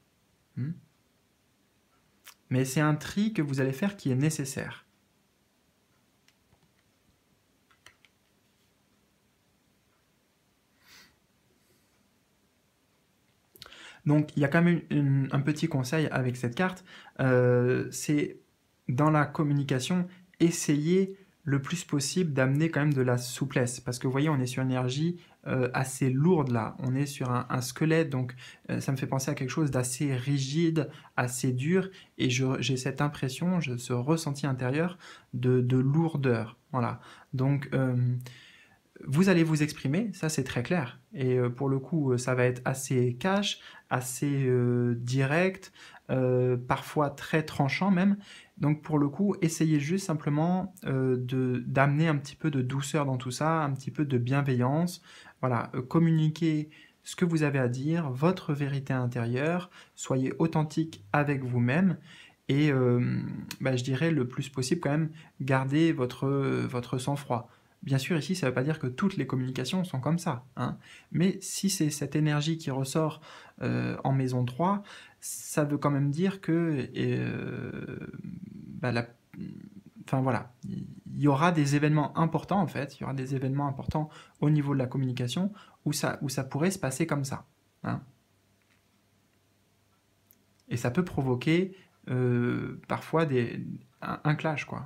Mais c'est un tri que vous allez faire qui est nécessaire. Donc il y a quand même un petit conseil avec cette carte, c'est dans la communication, essayez le plus possible d'amener quand même de la souplesse. Parce que vous voyez, on est sur une énergie assez lourde là. On est sur un squelette, donc ça me fait penser à quelque chose d'assez rigide, assez dur. Et j'ai cette impression, ce ressenti intérieur de lourdeur. Voilà. Donc, vous allez vous exprimer, ça c'est très clair. Et pour le coup, ça va être assez cash, assez direct, parfois très tranchant même. Donc pour le coup, essayez juste simplement d'amener un petit peu de douceur dans tout ça, un petit peu de bienveillance. Voilà, communiquez ce que vous avez à dire, votre vérité intérieure, soyez authentique avec vous-même. Et je dirais le plus possible quand même, gardez votre sang-froid. Bien sûr, ici, ça ne veut pas dire que toutes les communications sont comme ça, hein. Mais si c'est cette énergie qui ressort en maison 3, ça veut quand même dire que bah, enfin voilà, il y aura des événements importants en fait, il y aura des événements importants au niveau de la communication où ça pourrait se passer comme ça, hein. Et ça peut provoquer parfois un clash, quoi.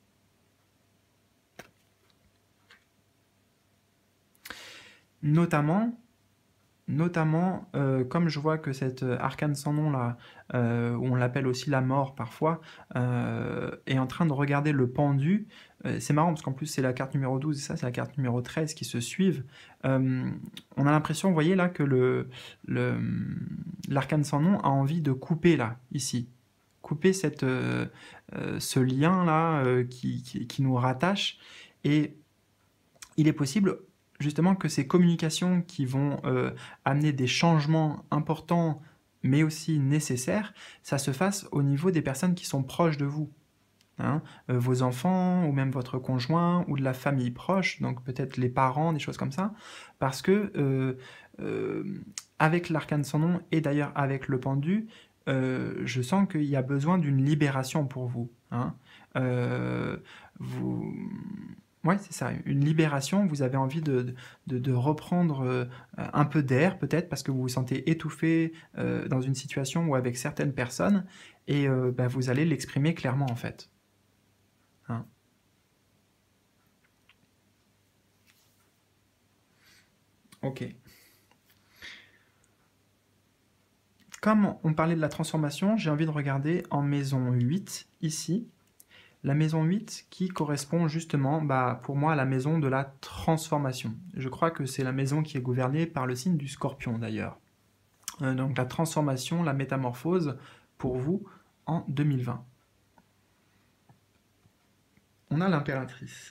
Notamment, comme je vois que cette arcane sans nom là, où on l'appelle aussi la mort parfois, est en train de regarder le pendu. C'est marrant parce qu'en plus c'est la carte numéro 12 et ça c'est la carte numéro 13 qui se suivent. On a l'impression, vous voyez là, que l'arcane sans nom a envie de couper là, ici. Couper ce lien là qui nous rattache. Et il est possible justement que ces communications qui vont amener des changements importants mais aussi nécessaires, ça se fasse au niveau des personnes qui sont proches de vous, hein, vos enfants ou même votre conjoint ou de la famille proche, donc peut-être les parents, des choses comme ça, parce que avec l'arcane sans nom et d'ailleurs avec le pendu, je sens qu'il y a besoin d'une libération pour vous, hein. Vous... Ouais, c'est ça, une libération. Vous avez envie de reprendre un peu d'air, peut-être, parce que vous vous sentez étouffé dans une situation ou avec certaines personnes, et vous allez l'exprimer clairement, en fait, hein. Ok. Comme on parlait de la transformation, j'ai envie de regarder en maison 8, ici. La maison 8 qui correspond justement, pour moi, à la maison de la transformation. Je crois que c'est la maison qui est gouvernée par le signe du Scorpion, d'ailleurs. Donc la transformation, la métamorphose, pour vous, en 2020. On a l'impératrice.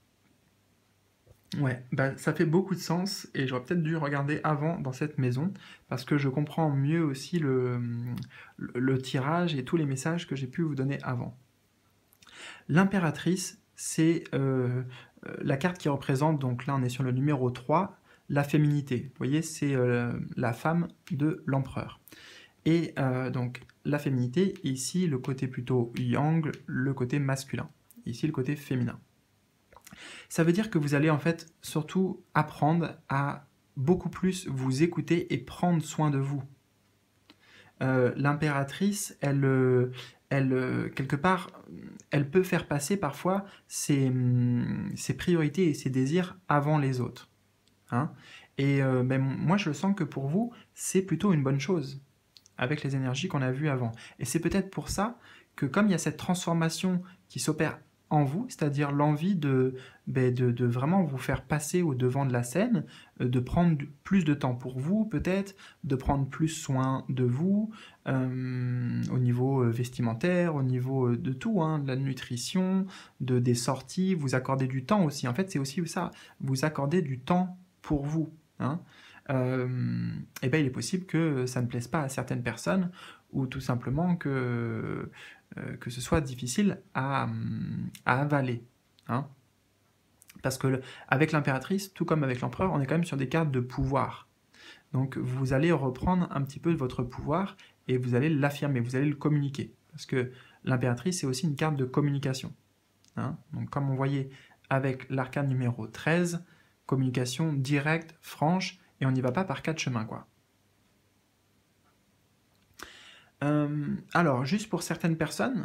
Ouais, ça fait beaucoup de sens et j'aurais peut-être dû regarder avant dans cette maison parce que je comprends mieux aussi le tirage et tous les messages que j'ai pu vous donner avant. L'impératrice, c'est la carte qui représente, donc là on est sur le numéro 3, la féminité. Vous voyez, c'est la femme de l'empereur. Et donc la féminité, ici le côté plutôt yang, le côté masculin. Ici le côté féminin. Ça veut dire que vous allez en fait surtout apprendre à beaucoup plus vous écouter et prendre soin de vous. L'impératrice, quelque part, elle peut faire passer parfois ses priorités et ses désirs avant les autres, hein. Et moi, je sens que pour vous, c'est plutôt une bonne chose, avec les énergies qu'on a vues avant. Et c'est peut-être pour ça que comme il y a cette transformation qui s'opère en vous, c'est-à-dire l'envie de vraiment vous faire passer au devant de la scène, de prendre plus de temps pour vous peut-être, de prendre plus soin de vous, au niveau vestimentaire, au niveau de tout, hein, de la nutrition, des sorties, vous accordez du temps aussi. En fait, c'est aussi ça, vous accordez du temps pour vous, hein. Et il est possible que ça ne plaise pas à certaines personnes ou tout simplement que ce soit difficile à avaler, hein. Parce que avec l'impératrice, tout comme avec l'empereur, on est quand même sur des cartes de pouvoir. Donc vous allez reprendre un petit peu de votre pouvoir et vous allez l'affirmer, vous allez le communiquer. Parce que l'impératrice, c'est aussi une carte de communication, hein. Donc comme on voyait avec l'arcane numéro 13, communication directe, franche, et on n'y va pas par quatre chemins, quoi. Alors, juste pour certaines personnes,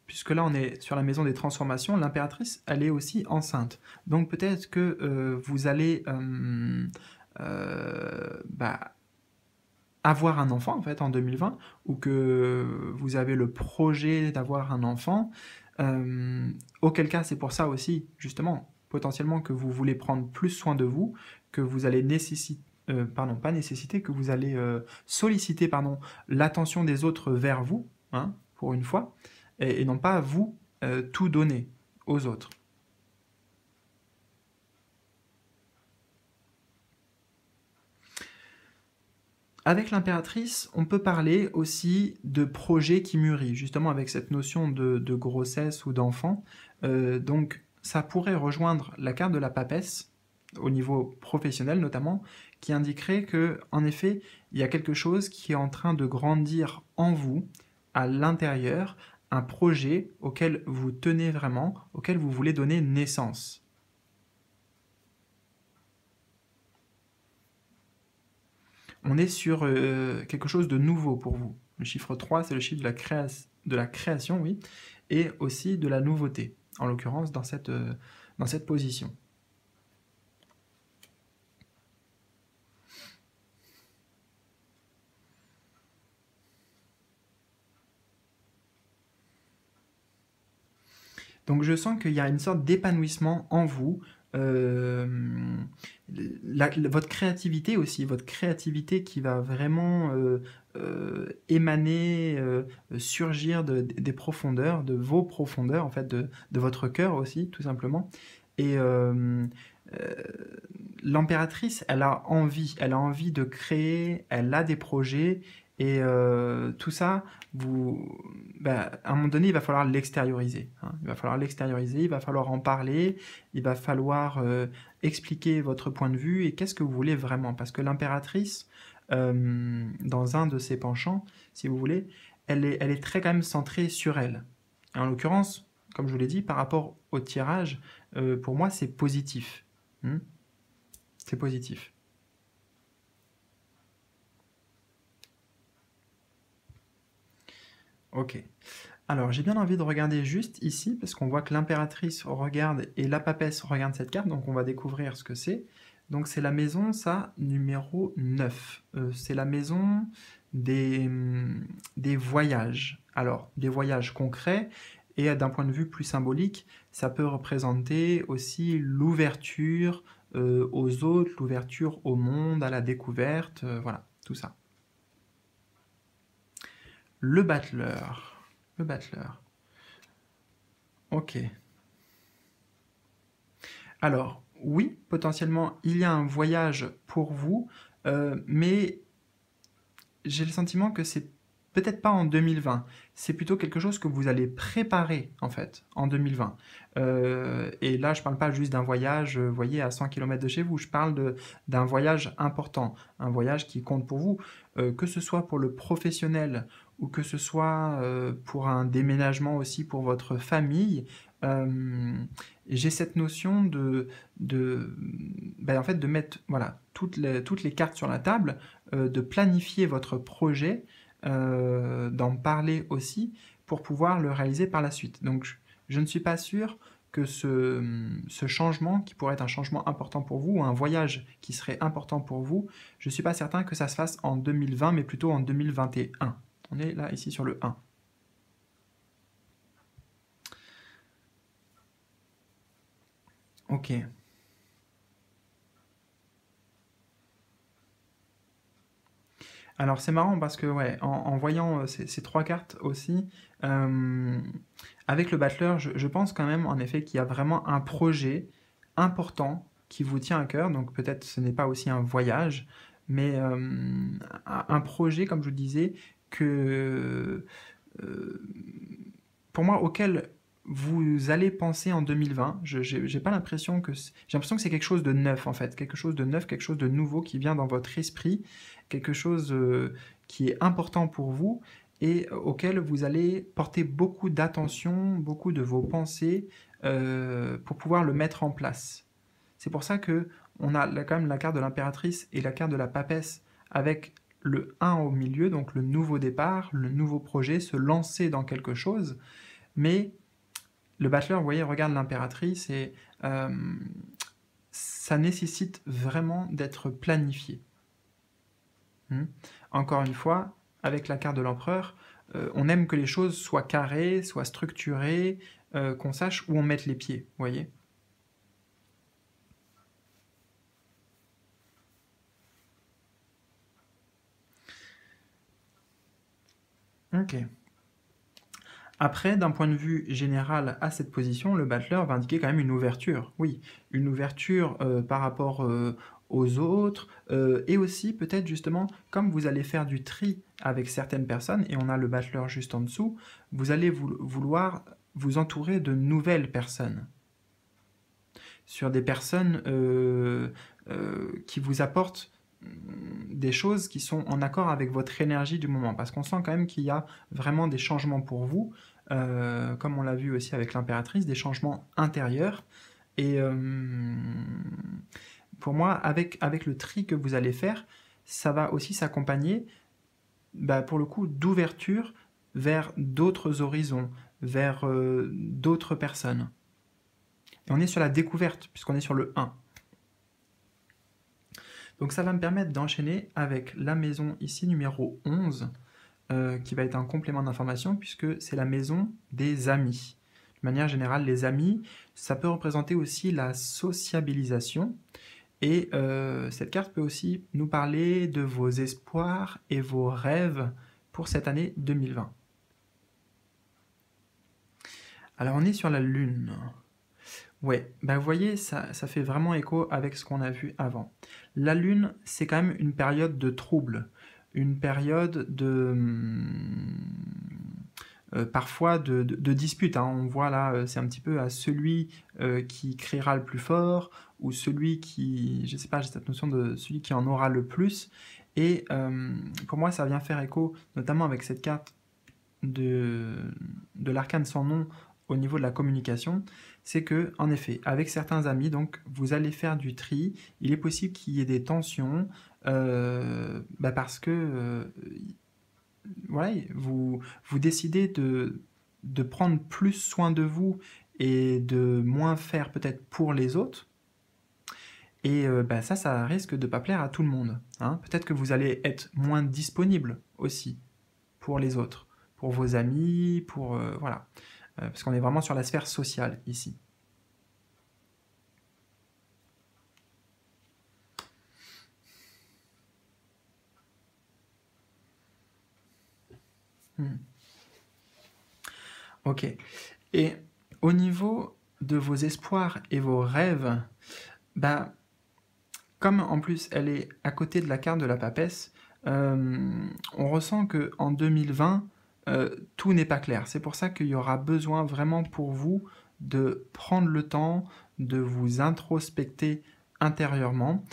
puisque là on est sur la maison des transformations, l'impératrice, elle est aussi enceinte. Donc peut-être que vous allez bah, avoir un enfant en fait en 2020, ou que vous avez le projet d'avoir un enfant, auquel cas c'est pour ça aussi, justement, potentiellement que vous voulez prendre plus soin de vous, que vous allez nécessiter, pardon, pas nécessiter, que vous allez solliciter, pardon, l'attention des autres vers vous, hein, pour une fois, et non pas vous tout donner aux autres. Avec l'impératrice, on peut parler aussi de projet qui mûrit, justement avec cette notion de grossesse ou d'enfant. Donc ça pourrait rejoindre la carte de la papesse, au niveau professionnel notamment, qui indiquerait que, en effet, il y a quelque chose qui est en train de grandir en vous, à l'intérieur, un projet auquel vous tenez vraiment, auquel vous voulez donner naissance. On est sur quelque chose de nouveau pour vous. Le chiffre 3, c'est le chiffre de la création, oui, et aussi de la nouveauté, en l'occurrence dans cette position. Donc je sens qu'il y a une sorte d'épanouissement en vous, euh, votre créativité aussi, votre créativité qui va vraiment émaner, surgir des profondeurs, de vos profondeurs, en fait, de votre cœur aussi, tout simplement. Et euh, l'impératrice, elle a envie de créer, elle a des projets, et tout ça, à un moment donné, il va falloir l'extérioriser, hein. Il va falloir l'extérioriser, il va falloir en parler, il va falloir expliquer votre point de vue et qu'est-ce que vous voulez vraiment. Parce que l'impératrice, dans un de ses penchants, si vous voulez, elle est très quand même centrée sur elle. Et en l'occurrence, comme je vous l'ai dit, par rapport au tirage, pour moi, c'est positif. Hmm. C'est positif. Ok. Alors, j'ai bien envie de regarder juste ici, parce qu'on voit que l'impératrice regarde et la papesse regarde cette carte, donc on va découvrir ce que c'est. Donc c'est la maison, ça, numéro 9. C'est la maison des voyages. Alors, des voyages concrets, et d'un point de vue plus symbolique, ça peut représenter aussi l'ouverture aux autres, l'ouverture au monde, à la découverte, voilà, tout ça. Le battleur. Le battleur. Ok. Alors, oui, potentiellement, il y a un voyage pour vous, mais j'ai le sentiment que c'est peut-être pas en 2020. C'est plutôt quelque chose que vous allez préparer, en fait, en 2020. Et là, je parle pas juste d'un voyage, vous voyez, à 100 km de chez vous. Je parle d'un voyage important, un voyage qui compte pour vous, que ce soit pour le professionnel ou que ce soit pour un déménagement aussi pour votre famille. euh, j'ai cette notion en fait, de mettre voilà, toutes les cartes sur la table, de planifier votre projet, d'en parler aussi pour pouvoir le réaliser par la suite. Donc je ne suis pas sûr que ce changement, qui pourrait être un changement important pour vous, ou un voyage qui serait important pour vous, je ne suis pas certain que ça se fasse en 2020, mais plutôt en 2021. On est là, ici, sur le 1. Ok. Alors c'est marrant parce que ouais, en voyant ces trois cartes aussi, euh, avec le battleur, je pense quand même en effet qu'il y a vraiment un projet important qui vous tient à cœur. Donc peut-être ce n'est pas aussi un voyage, mais un projet, comme je vous disais, que euh, pour moi auquel vous allez penser en 2020. J'ai pas l'impression que j'ai l'impression que c'est quelque chose de neuf en fait, quelque chose de neuf, quelque chose de nouveau qui vient dans votre esprit, quelque chose qui est important pour vous et auquel vous allez porter beaucoup d'attention, beaucoup de vos pensées pour pouvoir le mettre en place. C'est pour ça que on a là, quand même la carte de l'impératrice et la carte de la papesse avec le 1 au milieu, donc le nouveau départ, le nouveau projet, se lancer dans quelque chose. Mais le Battleur, vous voyez, regarde l'impératrice et ça nécessite vraiment d'être planifié. Encore une fois, avec la carte de l'empereur, on aime que les choses soient carrées, soient structurées, qu'on sache où on met les pieds, vous voyez. Ok. Après, d'un point de vue général à cette position, le battleur va indiquer quand même une ouverture. Oui, une ouverture par rapport aux autres, et aussi peut-être justement, comme vous allez faire du tri avec certaines personnes, et on a le battleur juste en dessous, vous allez vouloir vous entourer de nouvelles personnes. Sur des personnes qui vous apportent des choses qui sont en accord avec votre énergie du moment, parce qu'on sent quand même qu'il y a vraiment des changements pour vous, comme on l'a vu aussi avec l'impératrice, des changements intérieurs, et pour moi, avec le tri que vous allez faire, ça va aussi s'accompagner, pour le coup, d'ouverture vers d'autres horizons, vers d'autres personnes. Et on est sur la découverte, puisqu'on est sur le 1. Donc ça va me permettre d'enchaîner avec la maison ici, numéro 11, qui va être un complément d'information, puisque c'est la maison des amis. De manière générale, les amis, ça peut représenter aussi la sociabilisation, et cette carte peut aussi nous parler de vos espoirs et vos rêves pour cette année 2020. Alors on est sur la Lune. Ouais, vous voyez, ça fait vraiment écho avec ce qu'on a vu avant. La Lune, c'est quand même une période de trouble, une période de parfois de dispute. On voit là, c'est un petit peu à celui qui criera le plus fort, ou celui qui, je sais pas, j'ai cette notion de celui qui en aura le plus. Et pour moi, ça vient faire écho, notamment avec cette carte de l'arcane sans nom au niveau de la communication, c'est que, en effet, avec certains amis, donc vous allez faire du tri. Il est possible qu'il y ait des tensions parce que voilà, vous décidez de prendre plus soin de vous et de moins faire peut-être pour les autres. Et ça risque de ne pas plaire à tout le monde. Peut-être que vous allez être moins disponible aussi pour les autres, pour vos amis, pour voilà. Parce qu'on est vraiment sur la sphère sociale ici. Ok. Et au niveau de vos espoirs et vos rêves, comme en plus elle est à côté de la carte de la papesse, on ressent qu'en 2020, tout n'est pas clair. C'est pour ça qu'il y aura besoin vraiment pour vous de prendre le temps de vous introspecter intérieurement,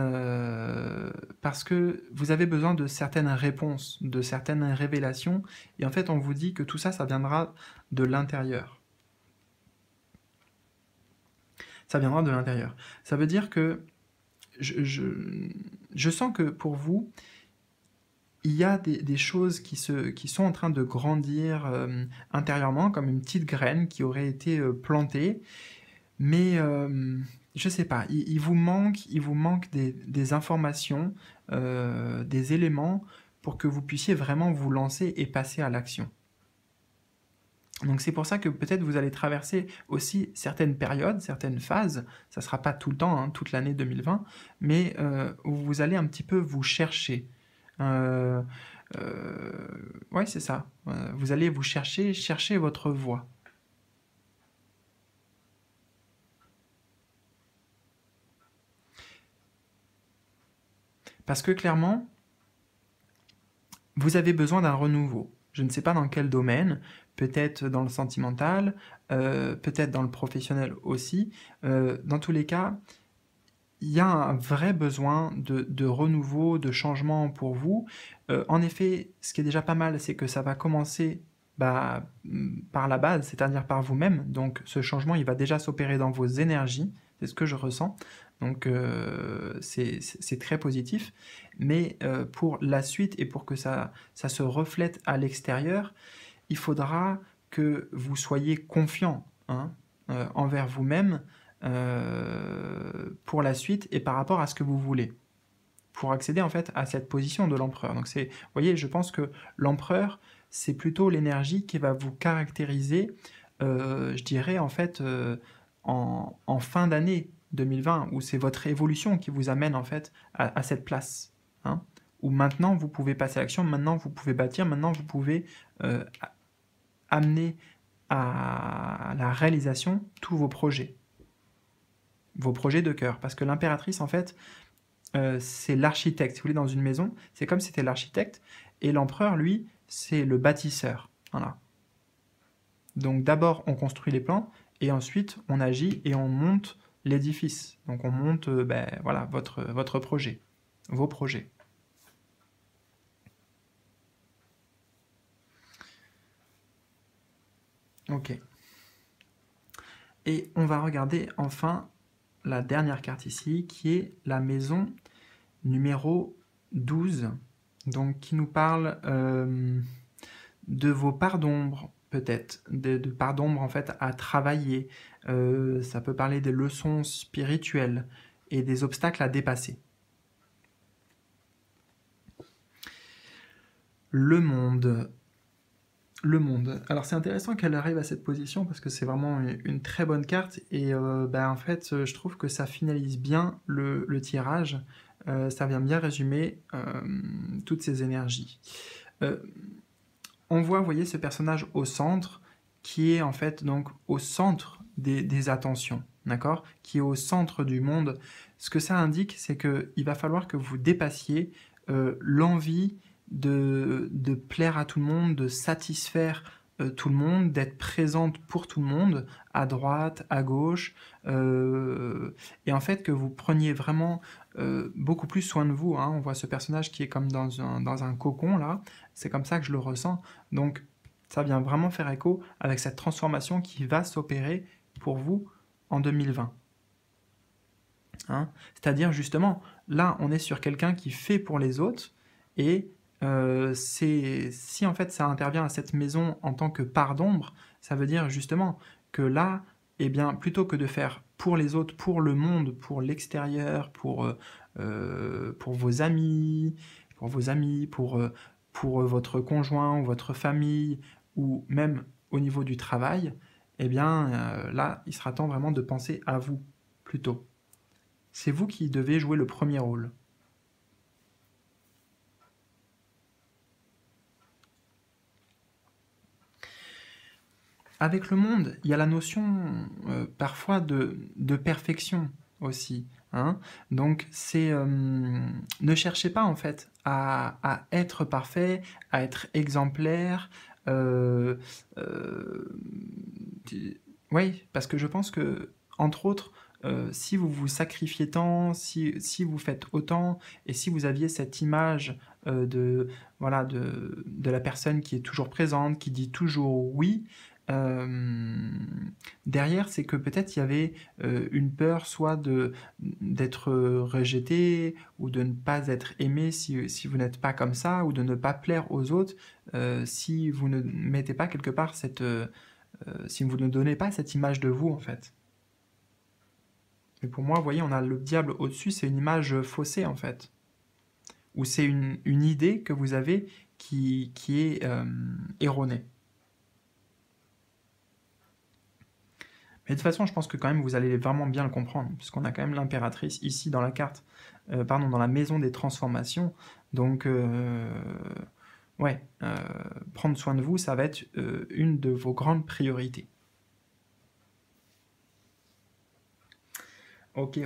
parce que vous avez besoin de certaines réponses, de certaines révélations, et en fait on vous dit que tout ça, ça viendra de l'intérieur. Ça viendra de l'intérieur. Ça veut dire que je sens que pour vous, il y a des choses qui sont en train de grandir intérieurement, comme une petite graine qui aurait été plantée, mais je sais pas, il vous manque des informations, des éléments pour que vous puissiez vraiment vous lancer et passer à l'action. Donc c'est pour ça que peut-être vous allez traverser aussi certaines périodes, certaines phases, ça ne sera pas tout le temps, toute l'année 2020, mais où vous allez un petit peu vous chercher. Ouais, c'est ça. Vous allez vous chercher votre voie. Parce que clairement, vous avez besoin d'un renouveau. Je ne sais pas dans quel domaine, peut-être dans le sentimental, peut-être dans le professionnel aussi. Dans tous les cas, il y a un vrai besoin de renouveau, de changement pour vous. En effet, ce qui est déjà pas mal, c'est que ça va commencer par la base, c'est-à-dire par vous-même. Donc ce changement, il va déjà s'opérer dans vos énergies, c'est ce que je ressens. Donc c'est très positif. Mais pour la suite et pour que ça se reflète à l'extérieur, il faudra que vous soyez confiant, hein, envers vous-même pour la suite et par rapport à ce que vous voulez, pour accéder en fait à cette position de l'empereur. Donc vous voyez, je pense que l'empereur, c'est plutôt l'énergie qui va vous caractériser, je dirais en fait, en fin d'année 2020, où c'est votre évolution qui vous amène en fait à cette place, hein, où maintenant vous pouvez passer à l'action, maintenant vous pouvez bâtir, maintenant vous pouvez amener à la réalisation tous vos projets de cœur. Parce que l'impératrice, en fait, c'est l'architecte. Si vous voulez, dans une maison, c'est comme si c'était l'architecte, et l'empereur, lui, c'est le bâtisseur. Voilà. Donc d'abord, on construit les plans, et ensuite, on agit et on monte l'édifice. Donc on monte voilà, votre projet, vos projets. Ok. Et on va regarder enfin la dernière carte ici, qui est la maison numéro 12, donc qui nous parle de vos parts d'ombre, peut-être, de parts d'ombre en fait à travailler. Ça peut parler des leçons spirituelles et des obstacles à dépasser. Le monde. Le monde. Alors c'est intéressant qu'elle arrive à cette position parce que c'est vraiment une très bonne carte et en fait je trouve que ça finalise bien le tirage. Ça vient bien résumer toutes ces énergies. On voit, vous voyez, ce personnage au centre qui est en fait donc au centre des attentions, d'accord, qui est au centre du monde. Ce que ça indique, c'est qu'il va falloir que vous dépassiez l'envie de plaire à tout le monde, de satisfaire tout le monde, d'être présente pour tout le monde, à droite, à gauche, et en fait que vous preniez vraiment beaucoup plus soin de vous, hein. On voit ce personnage qui est comme dans un cocon là, c'est comme ça que je le ressens, donc ça vient vraiment faire écho avec cette transformation qui va s'opérer pour vous en 2020. Hein, c'est-à-dire justement, là on est sur quelqu'un qui fait pour les autres, et si en fait ça intervient à cette maison en tant que part d'ombre, ça veut dire justement que là, eh bien, plutôt que de faire pour les autres, pour le monde, pour l'extérieur, pour vos amis, pour votre conjoint ou votre famille, ou même au niveau du travail, eh bien là, il sera temps vraiment de penser à vous, plutôt. C'est vous qui devez jouer le premier rôle. Avec le monde, il y a la notion parfois de perfection aussi. Hein. Donc ne cherchez pas en fait à être parfait, à être exemplaire. Oui, parce que je pense que, entre autres, si vous vous sacrifiez tant, si vous faites autant, et si vous aviez cette image voilà, de la personne qui est toujours présente, qui dit toujours oui, derrière, c'est que peut-être il y avait une peur soit d'être rejeté, ou de ne pas être aimé si vous n'êtes pas comme ça, ou de ne pas plaire aux autres si vous ne mettez pas quelque part si vous ne donnez pas cette image de vous en fait. Mais pour moi, vous voyez, on a le diable au-dessus, c'est une image faussée en fait, ou c'est une idée que vous avez qui est erronée. Mais de toute façon, je pense que quand même vous allez vraiment bien le comprendre, puisqu'on a quand même l'impératrice ici dans la carte, dans la maison des transformations. Donc, ouais, prendre soin de vous, ça va être une de vos grandes priorités. Ok.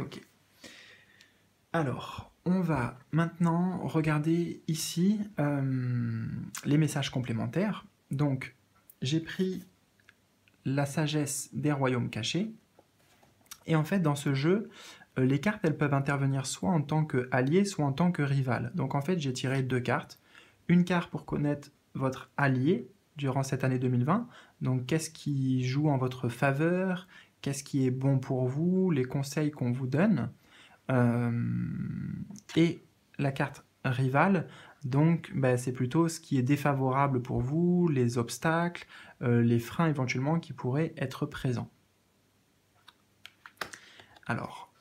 Alors, on va maintenant regarder ici les messages complémentaires. Donc, j'ai pris la sagesse des royaumes cachés. Et en fait, dans ce jeu, les cartes, elles peuvent intervenir soit en tant qu'allié, soit en tant que rival. Donc en fait, j'ai tiré 2 cartes. Une carte pour connaître votre allié durant cette année 2020. Donc qu'est-ce qui joue en votre faveur, qu'est-ce qui est bon pour vous, les conseils qu'on vous donne. Et la carte rival. Donc, bah, c'est plutôt ce qui est défavorable pour vous, les obstacles, les freins éventuellement qui pourraient être présents. Alors,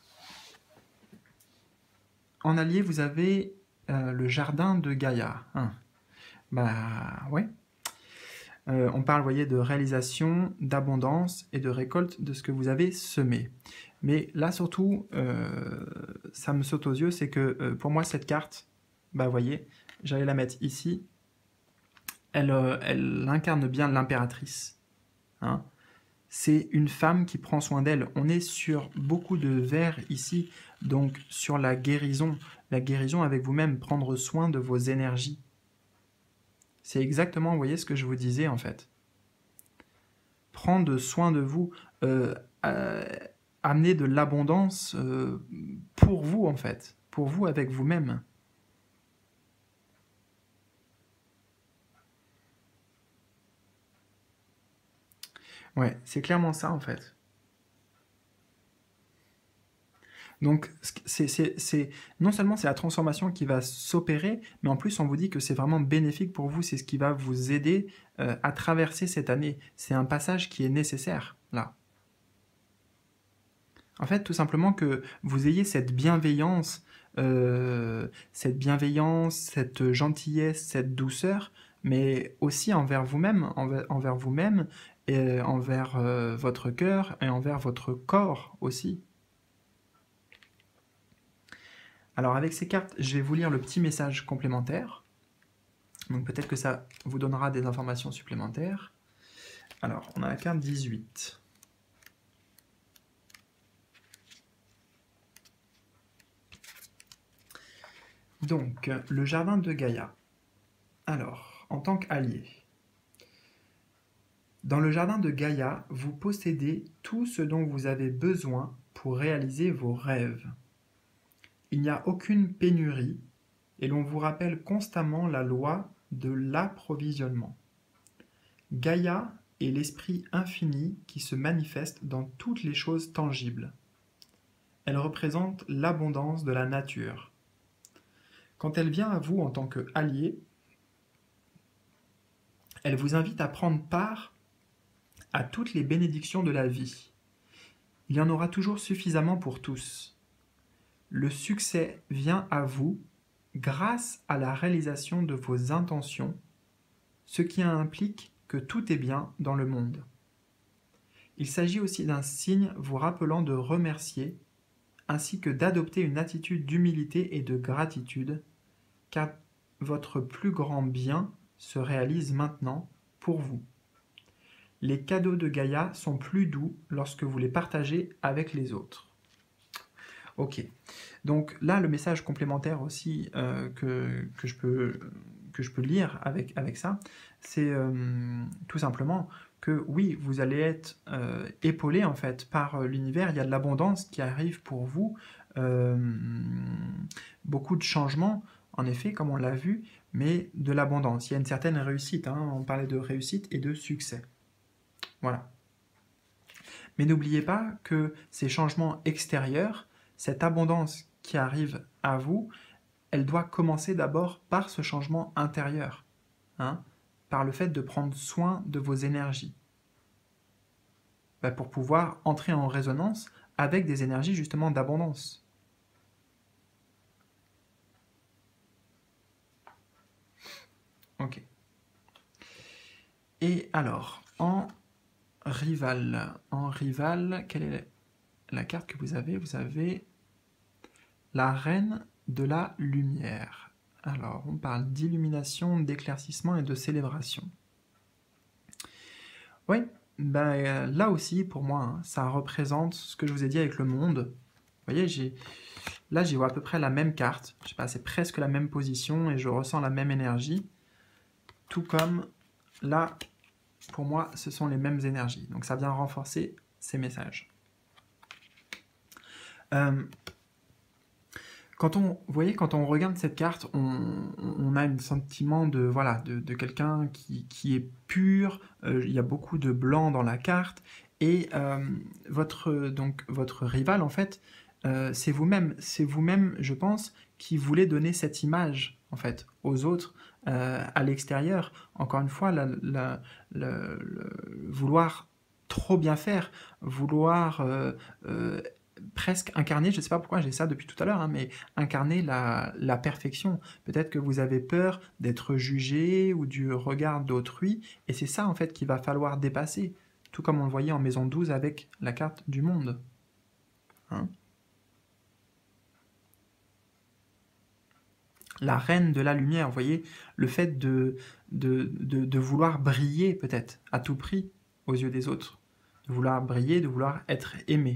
en allié, vous avez le jardin de Gaïa. Hein. Bah ouais. On parle, vous voyez, de réalisation, d'abondance et de récolte de ce que vous avez semé. Mais là, surtout, ça me saute aux yeux, c'est que pour moi, cette carte, bah vous voyez, j'allais la mettre ici, elle incarne bien l'impératrice. Hein. C'est une femme qui prend soin d'elle. On est sur beaucoup de vers ici, donc sur la guérison avec vous-même, prendre soin de vos énergies. C'est exactement, vous voyez, ce que je vous disais en fait. Prendre soin de vous, amener de l'abondance pour vous en fait, pour vous avec vous-même. Ouais, c'est clairement ça en fait. Donc, non seulement c'est la transformation qui va s'opérer, mais en plus on vous dit que c'est vraiment bénéfique pour vous, c'est ce qui va vous aider à traverser cette année. C'est un passage qui est nécessaire, là. En fait, tout simplement que vous ayez cette bienveillance, cette gentillesse, cette douceur, mais aussi envers vous-même, envers vous-même, et envers votre cœur et envers votre corps aussi. Alors avec ces cartes, je vais vous lire le petit message complémentaire. Donc peut-être que ça vous donnera des informations supplémentaires. Alors, on a la carte 18. Donc, le jardin de Gaïa. Alors, en tant qu'allié. Dans le jardin de Gaïa, vous possédez tout ce dont vous avez besoin pour réaliser vos rêves. Il n'y a aucune pénurie et l'on vous rappelle constamment la loi de l'approvisionnement. Gaïa est l'esprit infini qui se manifeste dans toutes les choses tangibles. Elle représente l'abondance de la nature. Quand elle vient à vous en tant qu'allié, elle vous invite à prendre part à toutes les bénédictions de la vie. Il y en aura toujours suffisamment pour tous. Le succès vient à vous grâce à la réalisation de vos intentions, ce qui implique que tout est bien dans le monde. Il s'agit aussi d'un signe vous rappelant de remercier, ainsi que d'adopter une attitude d'humilité et de gratitude, car votre plus grand bien se réalise maintenant pour vous. Les cadeaux de Gaïa sont plus doux lorsque vous les partagez avec les autres. Ok, donc là le message complémentaire aussi que je peux lire avec ça, c'est tout simplement que oui, vous allez être épaulé en fait par l'univers, il y a de l'abondance qui arrive pour vous, beaucoup de changements, en effet, comme on l'a vu, mais de l'abondance. Il y a une certaine réussite, hein, on parlait de réussite et de succès. Voilà. Mais n'oubliez pas que ces changements extérieurs, cette abondance qui arrive à vous, elle doit commencer d'abord par ce changement intérieur, hein, par le fait de prendre soin de vos énergies, pour pouvoir entrer en résonance avec des énergies justement d'abondance. Ok. Et alors, en rival, quelle est la carte que vous avez? Vous avez la reine de la lumière. Alors, on parle d'illumination, d'éclaircissement et de célébration. Oui, là aussi, pour moi, hein, ça représente ce que je vous ai dit avec le monde. Vous voyez, là, j'y vois à peu près la même carte. Je sais pas, c'est presque la même position et je ressens la même énergie. Tout comme là, pour moi, ce sont les mêmes énergies. Donc, ça vient renforcer ces messages. Vous voyez, quand on regarde cette carte, on a un sentiment de quelqu'un qui est pur, il y a beaucoup de blanc dans la carte, et votre rival, en fait, c'est vous-même, je pense, qui voulez donner cette image, en fait, aux autres, à l'extérieur. Encore une fois, vouloir trop bien faire, vouloir presque incarner, je ne sais pas pourquoi j'ai ça depuis tout à l'heure, hein, mais incarner la perfection. Peut-être que vous avez peur d'être jugé ou du regard d'autrui, et c'est ça, en fait, qu'il va falloir dépasser, tout comme on le voyait en maison 12 avec la carte du monde. Hein. La reine de la lumière, vous voyez, le fait de vouloir briller peut-être à tout prix aux yeux des autres, de vouloir briller, de vouloir être aimé.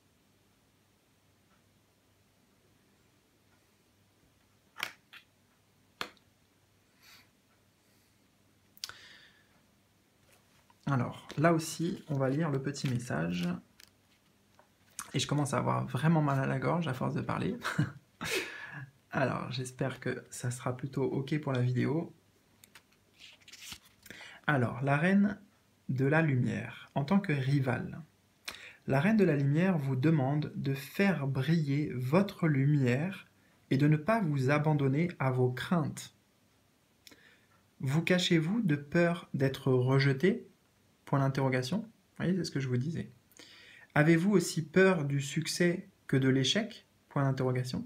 Alors, là aussi, on va lire le petit message. Et je commence à avoir vraiment mal à la gorge à force de parler. Alors, j'espère que ça sera plutôt OK pour la vidéo. Alors, la reine de la lumière, en tant que rivale. La reine de la lumière vous demande de faire briller votre lumière et de ne pas vous abandonner à vos craintes. Vous cachez-vous de peur d'être rejeté? Point d'interrogation. Vous voyez, c'est ce que je vous disais. Avez-vous aussi peur du succès que de l'échec? Point d'interrogation.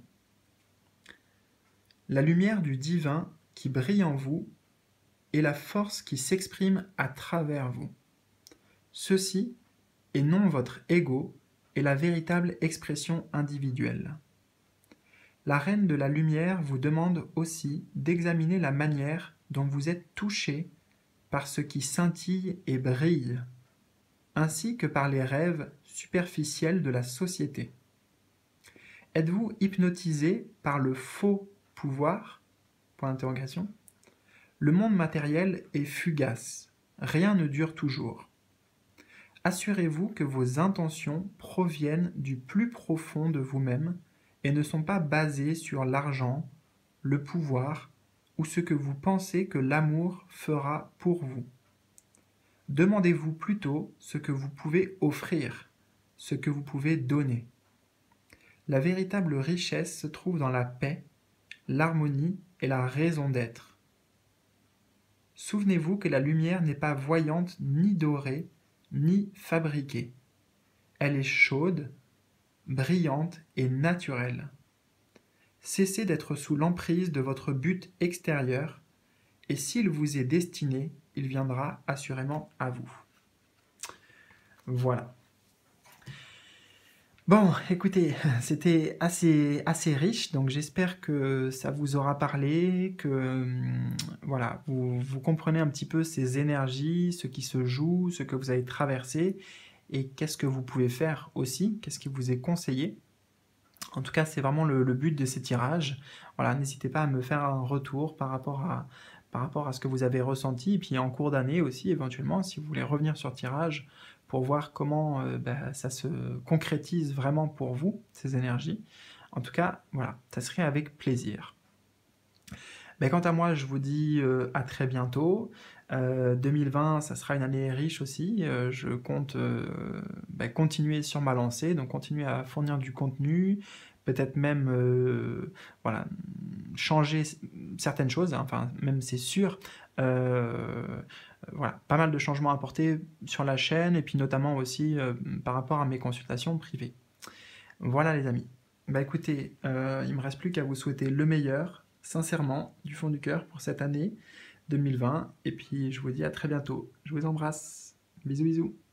La lumière du divin qui brille en vous est la force qui s'exprime à travers vous. Ceci, et non votre ego, est la véritable expression individuelle. La reine de la lumière vous demande aussi d'examiner la manière dont vous êtes touché par ce qui scintille et brille, ainsi que par les rêves superficiels de la société. Êtes-vous hypnotisé par le faux pouvoir? Point d'interrogation. Le monde matériel est fugace, rien ne dure toujours. Assurez-vous que vos intentions proviennent du plus profond de vous-même et ne sont pas basées sur l'argent, le pouvoir ou ce que vous pensez que l'amour fera pour vous. Demandez-vous plutôt ce que vous pouvez offrir, ce que vous pouvez donner. La véritable richesse se trouve dans la paix, l'harmonie et la raison d'être. Souvenez-vous que la lumière n'est pas voyante ni dorée, ni fabriquée. Elle est chaude, brillante et naturelle. Cessez d'être sous l'emprise de votre but extérieur, et s'il vous est destiné, il viendra assurément à vous. Voilà. Bon, écoutez, c'était assez riche, donc j'espère que ça vous aura parlé, que voilà, vous comprenez un petit peu ces énergies, ce qui se joue, ce que vous avez traversé, et qu'est-ce que vous pouvez faire aussi, qu'est-ce qui vous est conseillé. En tout cas, c'est vraiment le but de ces tirages. Voilà, n'hésitez pas à me faire un retour par rapport à ce que vous avez ressenti, et puis en cours d'année aussi, éventuellement, si vous voulez revenir sur tirage, pour voir comment ça se concrétise vraiment pour vous, ces énergies. En tout cas, voilà, ça serait avec plaisir. Quant à moi, je vous dis à très bientôt. 2020, ça sera une année riche aussi. Je compte continuer sur ma lancée, donc continuer à fournir du contenu, peut-être même voilà, changer certaines choses, hein, enfin même c'est sûr. Voilà, pas mal de changements à apporter sur la chaîne et puis notamment aussi par rapport à mes consultations privées. Voilà les amis. Écoutez, il ne me reste plus qu'à vous souhaiter le meilleur, sincèrement, du fond du cœur pour cette année 2020. Et puis je vous dis à très bientôt. Je vous embrasse. Bisous bisous.